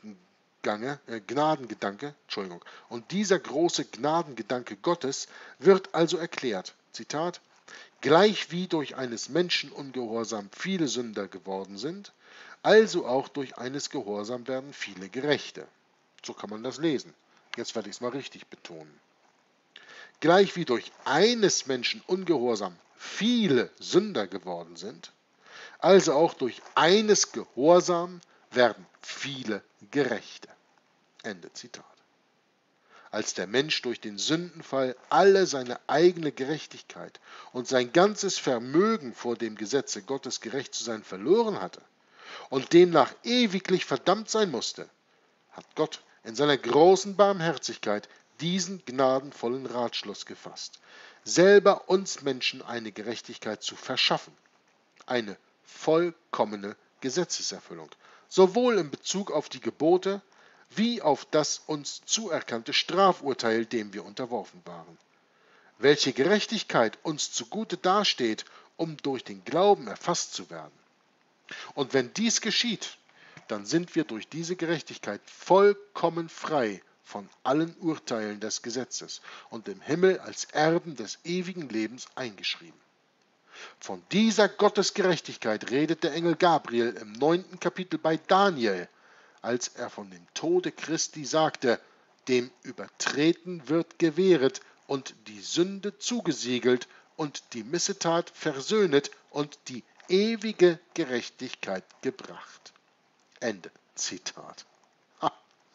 Gnadengedanke Gottes wird also erklärt, Zitat, gleich wie durch eines Menschen Ungehorsam viele Sünder geworden sind, also auch durch eines Gehorsam werden viele Gerechte. So kann man das lesen. Jetzt werde ich es mal richtig betonen. Gleich wie durch eines Menschen Ungehorsam viele Sünder geworden sind, also auch durch eines Gehorsam werden viele Gerechte. Ende Zitat. Als der Mensch durch den Sündenfall alle seine eigene Gerechtigkeit und sein ganzes Vermögen vor dem Gesetze Gottes gerecht zu sein verloren hatte und demnach ewiglich verdammt sein musste, hat Gott in seiner großen Barmherzigkeit diesen gnadenvollen Ratschluss gefasst, selber uns Menschen eine Gerechtigkeit zu verschaffen, eine vollkommene Gesetzeserfüllung, sowohl in Bezug auf die Gebote wie auf das uns zuerkannte Strafurteil, dem wir unterworfen waren. Welche Gerechtigkeit uns zugute dasteht, um durch den Glauben erfasst zu werden. Und wenn dies geschieht, dann sind wir durch diese Gerechtigkeit vollkommen frei von allen Urteilen des Gesetzes und im Himmel als Erben des ewigen Lebens eingeschrieben. Von dieser Gottesgerechtigkeit redet der Engel Gabriel im 9. Kapitel bei Daniel, als er von dem Tode Christi sagte, dem Übertreten wird gewehret und die Sünde zugesiegelt und die Missetat versöhnet und die ewige Gerechtigkeit gebracht. Ende Zitat.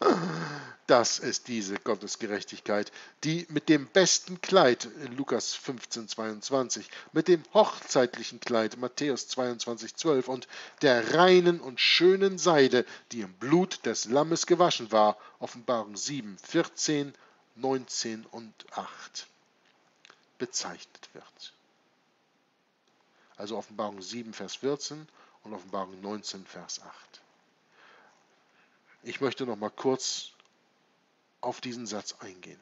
Das ist diese Gottesgerechtigkeit, die mit dem besten Kleid in Lukas 15,22, mit dem hochzeitlichen Kleid Matthäus 22,12 und der reinen und schönen Seide, die im Blut des Lammes gewaschen war, Offenbarung 7,14, 19 und 8, bezeichnet wird. Also Offenbarung 7, Vers 14 und Offenbarung 19, Vers 8. Ich möchte noch mal kurz auf diesen Satz eingehen.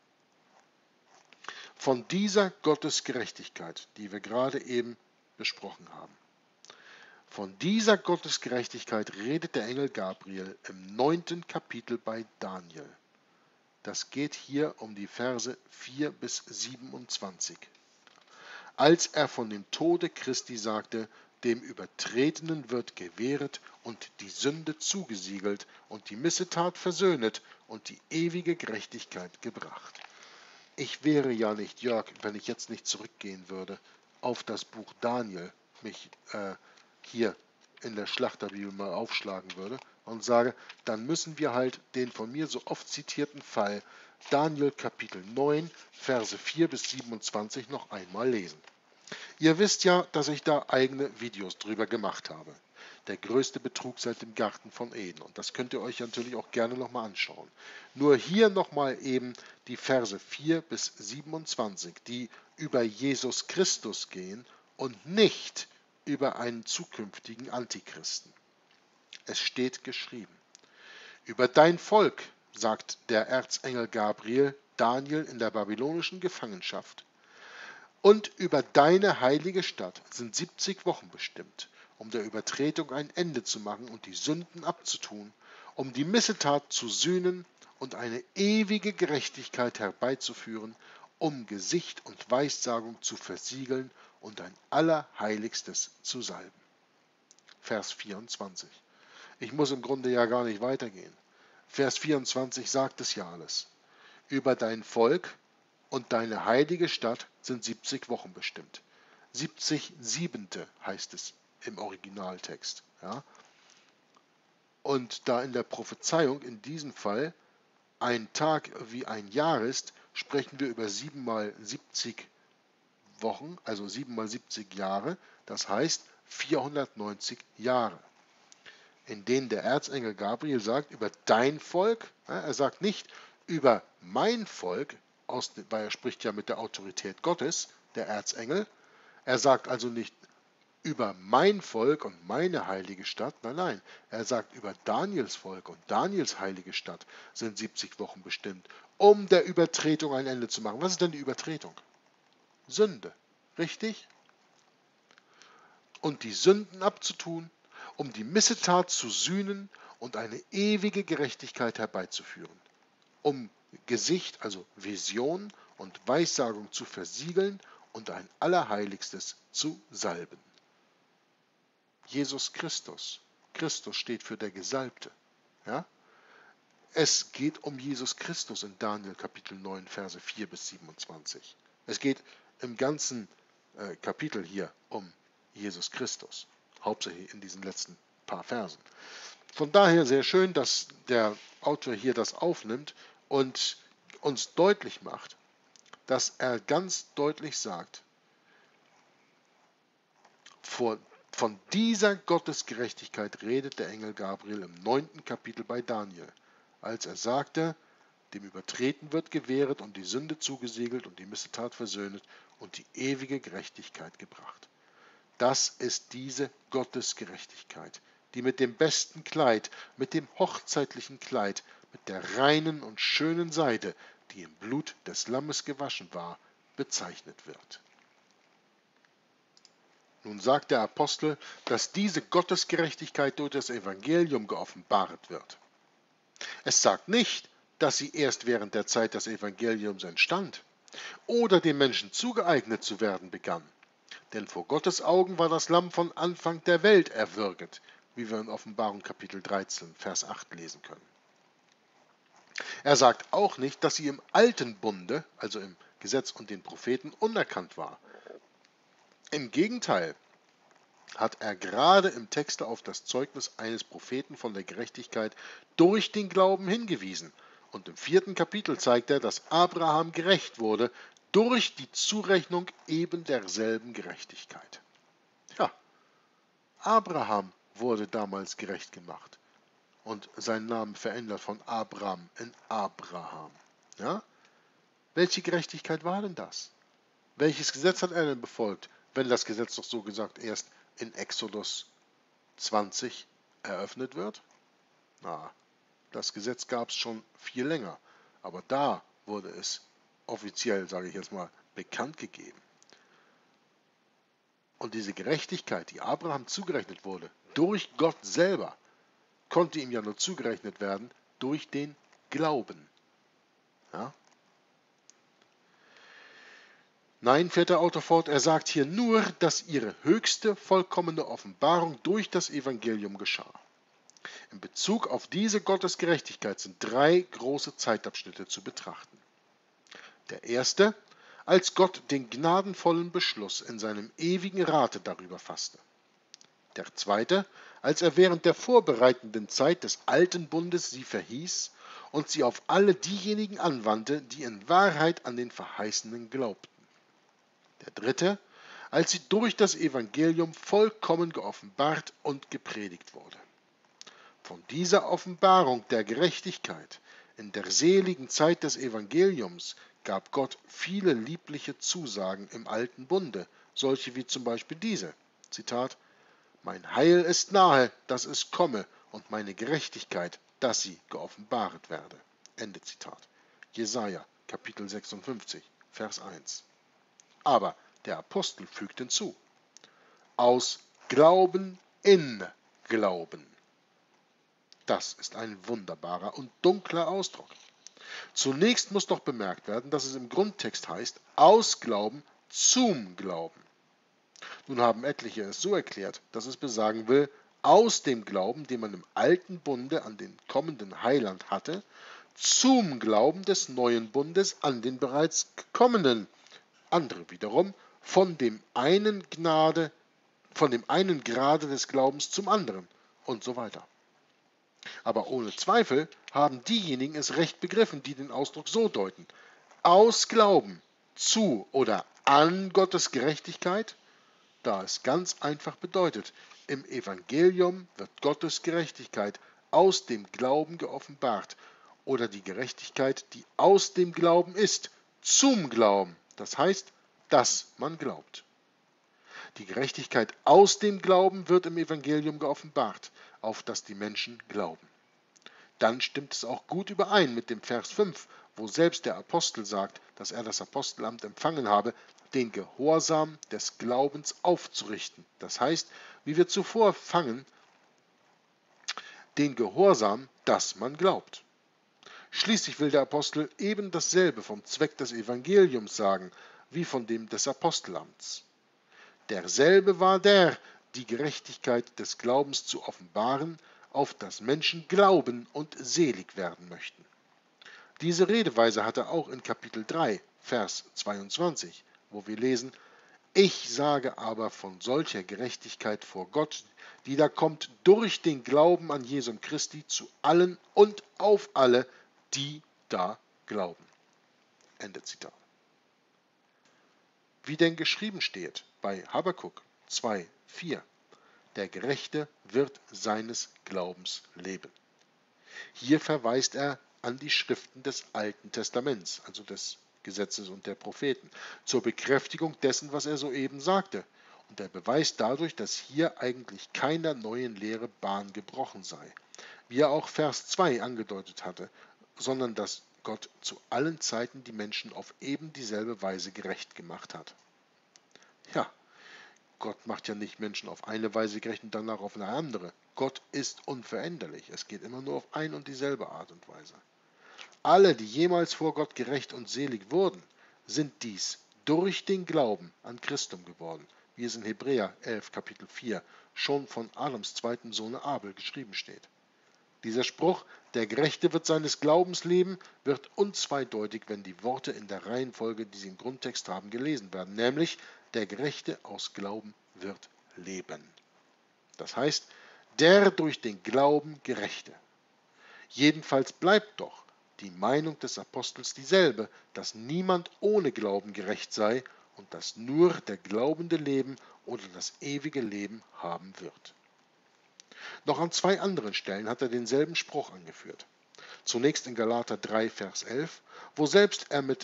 Von dieser Gottesgerechtigkeit, die wir gerade eben besprochen haben, von dieser Gottesgerechtigkeit redet der Engel Gabriel im 9. Kapitel bei Daniel. Das geht hier um die Verse 4 bis 27. Als er von dem Tode Christi sagte, dem Übertretenen wird gewähret und die Sünde zugesiegelt und die Missetat versöhnet und die ewige Gerechtigkeit gebracht. Ich wäre ja nicht Jörg, wenn ich jetzt nicht zurückgehen würde auf das Buch Daniel, mich hier in der Schlachterbibel mal aufschlagen würde und sage, dann müssen wir halt den von mir so oft zitierten Fall Daniel Kapitel 9, Verse 4 bis 27 noch einmal lesen. Ihr wisst ja, dass ich da eigene Videos drüber gemacht habe. Der größte Betrug seit dem Garten von Eden. Und das könnt ihr euch natürlich auch gerne nochmal anschauen. Nur hier nochmal eben die Verse 4 bis 27, die über Jesus Christus gehen und nicht über einen zukünftigen Antichristen. Es steht geschrieben: Über dein Volk, sagt der Erzengel Gabriel Daniel in der babylonischen Gefangenschaft, und über deine heilige Stadt sind 70 Wochen bestimmt, um der Übertretung ein Ende zu machen und die Sünden abzutun, um die Missetat zu sühnen und eine ewige Gerechtigkeit herbeizuführen, um Gesicht und Weissagung zu versiegeln und ein Allerheiligstes zu salben. Vers 24. Ich muss im Grunde ja gar nicht weitergehen. Vers 24 sagt es ja alles. Über dein Volk und deine heilige Stadt sind 70 Wochen bestimmt. 70 Siebente heißt es im Originaltext. Ja? Und da in der Prophezeiung in diesem Fall ein Tag wie ein Jahr ist, sprechen wir über 7 mal 70 Wochen, also 7 mal 70 Jahre, das heißt 490 Jahre, in denen der Erzengel Gabriel sagt, über dein Volk, er sagt nicht über mein Volk, weil er spricht ja mit der Autorität Gottes, der Erzengel. Er sagt also nicht über mein Volk und meine heilige Stadt, nein, er sagt über Daniels Volk und Daniels heilige Stadt sind 70 Wochen bestimmt, um der Übertretung ein Ende zu machen. Was ist denn die Übertretung? Sünde, richtig? Und die Sünden abzutun, um die Missetat zu sühnen und eine ewige Gerechtigkeit herbeizuführen, um Gesicht, also Vision und Weissagung zu versiegeln und ein Allerheiligstes zu salben. Jesus Christus. Christus steht für der Gesalbte. Ja? Es geht um Jesus Christus in Daniel Kapitel 9, Verse 4 bis 27. Es geht im ganzen Kapitel hier um Jesus Christus. Hauptsächlich in diesen letzten paar Versen. Von daher sehr schön, dass der Autor hier das aufnimmt und uns deutlich macht, dass er ganz deutlich sagt, von dieser Gottesgerechtigkeit redet der Engel Gabriel im 9. Kapitel bei Daniel, als er sagte, dem Übertreten wird gewähret und die Sünde zugesiegelt und die Missetat versöhnet und die ewige Gerechtigkeit gebracht. Das ist diese Gottesgerechtigkeit, die mit dem besten Kleid, mit dem hochzeitlichen Kleid, mit der reinen und schönen Seide, die im Blut des Lammes gewaschen war, bezeichnet wird. Nun sagt der Apostel, dass diese Gottesgerechtigkeit durch das Evangelium geoffenbart wird. Es sagt nicht, dass sie erst während der Zeit des Evangeliums entstand oder den Menschen zugeeignet zu werden begann. Denn vor Gottes Augen war das Lamm von Anfang der Welt erwürget, wie wir in Offenbarung Kapitel 13, Vers 8 lesen können. Er sagt auch nicht, dass sie im alten Bunde, also im Gesetz und den Propheten, unerkannt war. Im Gegenteil, hat er gerade im Texte auf das Zeugnis eines Propheten von der Gerechtigkeit durch den Glauben hingewiesen. Und im 4. Kapitel zeigt er, dass Abraham gerecht wurde durch die Zurechnung eben derselben Gerechtigkeit. Ja, Abraham wurde damals gerecht gemacht und seinen Namen verändert von Abram in Abraham. Ja? Welche Gerechtigkeit war denn das? Welches Gesetz hat er denn befolgt, wenn das Gesetz doch so gesagt erst in Exodus 20 eröffnet wird? Na, das Gesetz gab es schon viel länger, aber da wurde es offiziell, sage ich jetzt mal, bekannt gegeben. Und diese Gerechtigkeit, die Abraham zugerechnet wurde, durch Gott selber, konnte ihm ja nur zugerechnet werden durch den Glauben. Ja? Nein, fährt der Autor fort, er sagt hier nur, dass ihre höchste vollkommene Offenbarung durch das Evangelium geschah. In Bezug auf diese Gottesgerechtigkeit sind 3 große Zeitabschnitte zu betrachten. Der erste, als Gott den gnadenvollen Beschluss in seinem ewigen Rate darüber fasste. Der zweite, als er während der vorbereitenden Zeit des alten Bundes sie verhieß und sie auf alle diejenigen anwandte, die in Wahrheit an den Verheißenen glaubten. Der dritte, als sie durch das Evangelium vollkommen geoffenbart und gepredigt wurde. Von dieser Offenbarung der Gerechtigkeit in der seligen Zeit des Evangeliums gab Gott viele liebliche Zusagen im alten Bunde, solche wie zum Beispiel diese, Zitat, »Mein Heil ist nahe, dass es komme, und meine Gerechtigkeit, dass sie geoffenbaret werde.« Ende Zitat. Jesaja, Kapitel 56, Vers 1. Aber der Apostel fügt hinzu, aus Glauben in Glauben. Das ist ein wunderbarer und dunkler Ausdruck. Zunächst muss doch bemerkt werden, dass es im Grundtext heißt, aus Glauben zum Glauben. Nun haben etliche es so erklärt, dass es besagen will, aus dem Glauben, den man im alten Bunde an den kommenden Heiland hatte, zum Glauben des neuen Bundes an den bereits kommenden. Andere wiederum von dem einen Grade des Glaubens zum anderen und so weiter. Aber ohne Zweifel haben diejenigen es recht begriffen, die den Ausdruck so deuten. Aus Glauben zu oder an Gottes Gerechtigkeit, da es ganz einfach bedeutet, im Evangelium wird Gottes Gerechtigkeit aus dem Glauben geoffenbart oder die Gerechtigkeit, die aus dem Glauben ist, zum Glauben, das heißt, dass man glaubt. Die Gerechtigkeit aus dem Glauben wird im Evangelium geoffenbart, auf das die Menschen glauben. Dann stimmt es auch gut überein mit dem Vers 5, wo selbst der Apostel sagt, dass er das Apostelamt empfangen habe, den Gehorsam des Glaubens aufzurichten. Das heißt, wie wir zuvor fangen, den Gehorsam, dass man glaubt. Schließlich will der Apostel eben dasselbe vom Zweck des Evangeliums sagen, wie von dem des Apostelamts. Derselbe war die Gerechtigkeit des Glaubens zu offenbaren, auf das Menschen glauben und selig werden möchten. Diese Redeweise hat er auch in Kapitel 3, Vers 22, wo wir lesen, ich sage aber von solcher Gerechtigkeit vor Gott, die da kommt durch den Glauben an Jesum Christi zu allen und auf alle, die da glauben. Ende Zitat. Wie denn geschrieben steht bei Habakuk 2, 4, der Gerechte wird seines Glaubens leben. Hier verweist er an die Schriften des Alten Testaments, also des Gesetzes und der Propheten, zur Bekräftigung dessen, was er soeben sagte. Und er beweist dadurch, dass hier eigentlich keiner neuen Lehre Bahn gebrochen sei, wie er auch Vers 2 angedeutet hatte, sondern dass Gott zu allen Zeiten die Menschen auf eben dieselbe Weise gerecht gemacht hat. Ja, Gott macht ja nicht Menschen auf eine Weise gerecht und danach auf eine andere. Gott ist unveränderlich. Es geht immer nur auf ein und dieselbe Art und Weise. Alle, die jemals vor Gott gerecht und selig wurden, sind dies durch den Glauben an Christum geworden, wie es in Hebräer 11, Kapitel 4 schon von Adams zweiten Sohn Abel geschrieben steht. Dieser Spruch, der Gerechte wird seines Glaubens leben, wird unzweideutig, wenn die Worte in der Reihenfolge, die sie im Grundtext haben, gelesen werden, nämlich der Gerechte aus Glauben wird leben. Das heißt, der durch den Glauben Gerechte. Jedenfalls bleibt doch die Meinung des Apostels dieselbe, dass niemand ohne Glauben gerecht sei und dass nur der Glaubende Leben oder das ewige Leben haben wird. Noch an 2 anderen Stellen hat er denselben Spruch angeführt. Zunächst in Galater 3, Vers 11, wo selbst er mit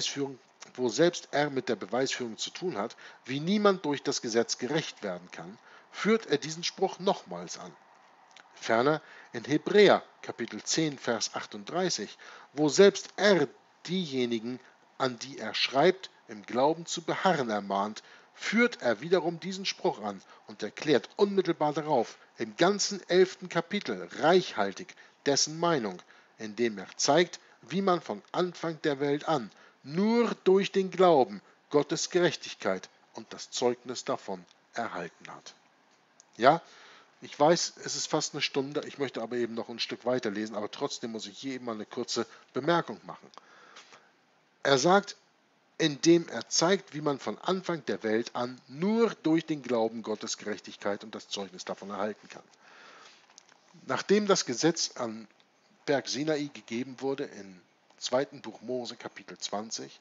der Beweisführung zu tun hat, wie niemand durch das Gesetz gerecht werden kann, führt er diesen Spruch nochmals an. Ferner in Hebräer Kapitel 10, Vers 38, wo selbst er diejenigen, an die er schreibt, im Glauben zu beharren ermahnt, führt er wiederum diesen Spruch an und erklärt unmittelbar darauf im ganzen 11. Kapitel reichhaltig dessen Meinung, indem er zeigt, wie man von Anfang der Welt an nur durch den Glauben Gottes Gerechtigkeit und das Zeugnis davon erhalten hat. Ja, ich weiß, es ist fast eine Stunde, ich möchte aber eben noch ein Stück weiterlesen, aber trotzdem muss ich hier eben mal eine kurze Bemerkung machen. Er sagt, indem er zeigt, wie man von Anfang der Welt an nur durch den Glauben Gottes Gerechtigkeit und das Zeugnis davon erhalten kann. Nachdem das Gesetz am Berg Sinai gegeben wurde, im 2. Buch Mose, Kapitel 20,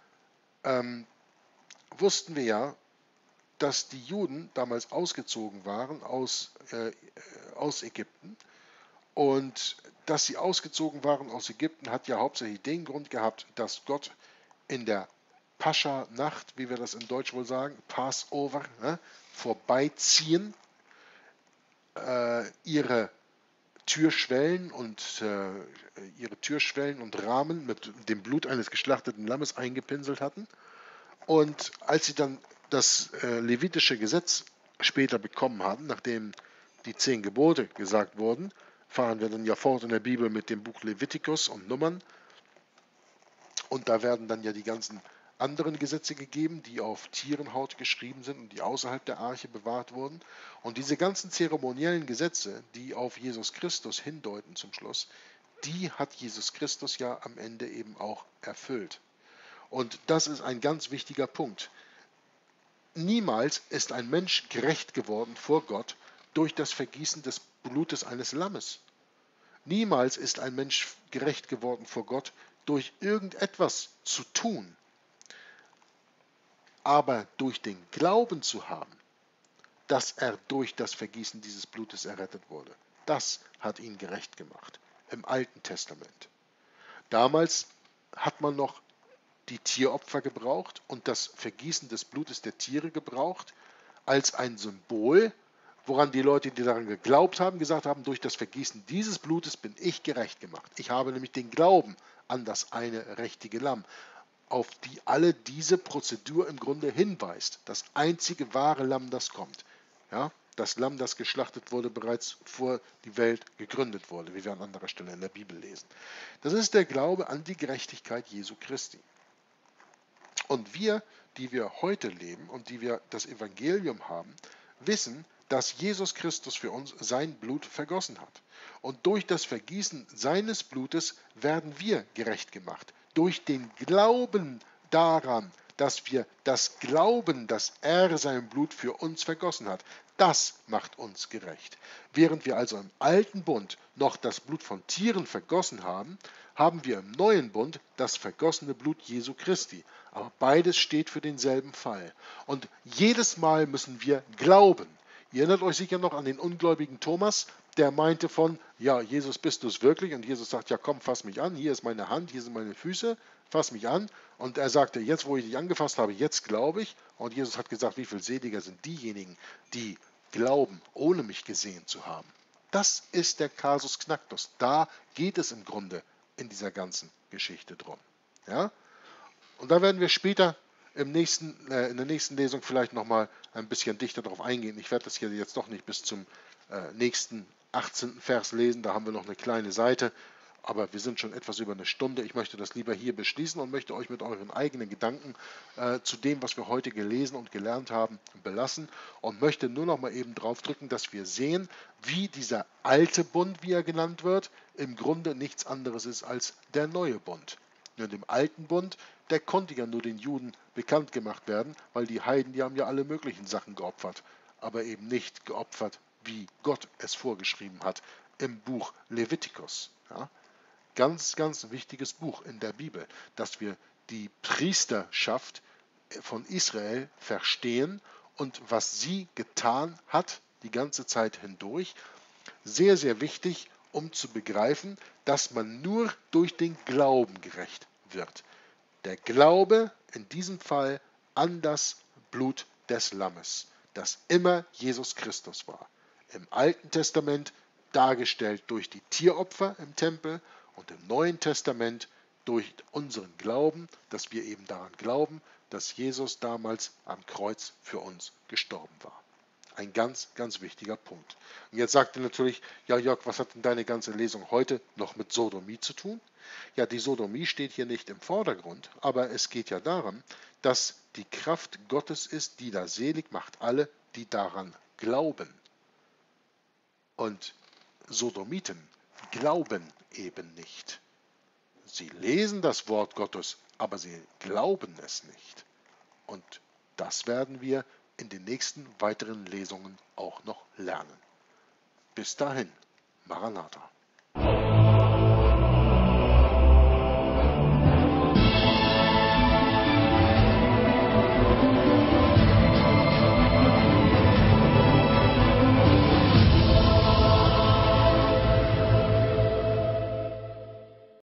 wussten wir ja, dass die Juden damals ausgezogen waren aus Ägypten. Und dass sie ausgezogen waren aus Ägypten, hat ja hauptsächlich den Grund gehabt, dass Gott in der Pascha-Nacht, wie wir das in Deutsch wohl sagen, Passover, vorbeiziehen, ihre Türschwellen und Rahmen mit dem Blut eines geschlachteten Lammes eingepinselt hatten. Und als sie dann das levitische Gesetz später bekommen hatten, nachdem die 10 Gebote gesagt wurden, fahren wir dann ja fort in der Bibel mit dem Buch Levitikus und Nummern. Und da werden dann ja die ganzen anderen Gesetze gegeben, die auf Tierenhaut geschrieben sind und die außerhalb der Arche bewahrt wurden. Und diese ganzen zeremoniellen Gesetze, die auf Jesus Christus hindeuten zum Schluss, die hat Jesus Christus ja am Ende eben auch erfüllt. Und das ist ein ganz wichtiger Punkt. Niemals ist ein Mensch gerecht geworden vor Gott durch das Vergießen des Blutes eines Lammes. Niemals ist ein Mensch gerecht geworden vor Gott durch irgendetwas zu tun. Aber durch den Glauben zu haben, dass er durch das Vergießen dieses Blutes errettet wurde, das hat ihn gerecht gemacht im Alten Testament. Damals hat man noch die Tieropfer gebraucht und das Vergießen des Blutes der Tiere gebraucht als ein Symbol, woran die Leute, die daran geglaubt haben, gesagt haben, durch das Vergießen dieses Blutes bin ich gerecht gemacht. Ich habe nämlich den Glauben an das eine richtige Lamm, auf die alle diese Prozedur im Grunde hinweist. Das einzige wahre Lamm, das kommt. Ja, das Lamm, das geschlachtet wurde, bereits vor die Welt gegründet wurde, wie wir an anderer Stelle in der Bibel lesen. Das ist der Glaube an die Gerechtigkeit Jesu Christi. Und wir, die wir heute leben und die wir das Evangelium haben, wissen, dass Jesus Christus für uns sein Blut vergossen hat. Und durch das Vergießen seines Blutes werden wir gerecht gemacht. Durch den Glauben daran, dass wir das glauben, dass er sein Blut für uns vergossen hat. Das macht uns gerecht. Während wir also im alten Bund noch das Blut von Tieren vergossen haben, haben wir im neuen Bund das vergossene Blut Jesu Christi. Aber beides steht für denselben Fall. Und jedes Mal müssen wir glauben. Ihr erinnert euch sicher noch an den ungläubigen Thomas, der meinte von, ja, Jesus, bist du es wirklich? Und Jesus sagt, ja komm, fass mich an, hier ist meine Hand, hier sind meine Füße, fass mich an. Und er sagte, jetzt wo ich dich angefasst habe, jetzt glaube ich. Und Jesus hat gesagt, wie viel seliger sind diejenigen, die glauben, ohne mich gesehen zu haben. Das ist der Kasus Knacktus. Da geht es im Grunde in dieser ganzen Geschichte drum. Ja? Und da werden wir später in der nächsten Lesung vielleicht nochmal ein bisschen dichter darauf eingehen. Ich werde das hier jetzt doch nicht bis zum nächsten 18. Vers lesen, da haben wir noch eine kleine Seite, aber wir sind schon etwas über eine Stunde. Ich möchte das lieber hier beschließen und möchte euch mit euren eigenen Gedanken zu dem, was wir heute gelesen und gelernt haben, belassen und möchte nur noch mal eben drauf drücken, dass wir sehen, wie dieser alte Bund, wie er genannt wird, im Grunde nichts anderes ist als der neue Bund. Und im alten Bund, der konnte ja nur den Juden bekannt gemacht werden, weil die Heiden, die haben ja alle möglichen Sachen geopfert, aber eben nicht geopfert wie Gott es vorgeschrieben hat im Buch Levitikus. Ja? Ganz, ganz wichtiges Buch in der Bibel, dass wir die Priesterschaft von Israel verstehen und was sie getan hat die ganze Zeit hindurch. Sehr, sehr wichtig, um zu begreifen, dass man nur durch den Glauben gerecht wird. Der Glaube in diesem Fall an das Blut des Lammes, das immer Jesus Christus war. Im Alten Testament dargestellt durch die Tieropfer im Tempel und im Neuen Testament durch unseren Glauben, dass wir eben daran glauben, dass Jesus damals am Kreuz für uns gestorben war. Ein ganz, ganz wichtiger Punkt. Und jetzt sagt ihr natürlich, ja Jörg, was hat denn deine ganze Lesung heute noch mit Sodomie zu tun? Ja, die Sodomie steht hier nicht im Vordergrund, aber es geht ja darum, dass die Kraft Gottes ist, die da selig macht alle, die daran glauben. Und Sodomiten glauben eben nicht. Sie lesen das Wort Gottes, aber sie glauben es nicht. Und das werden wir in den nächsten weiteren Lesungen auch noch lernen. Bis dahin, Maranatha.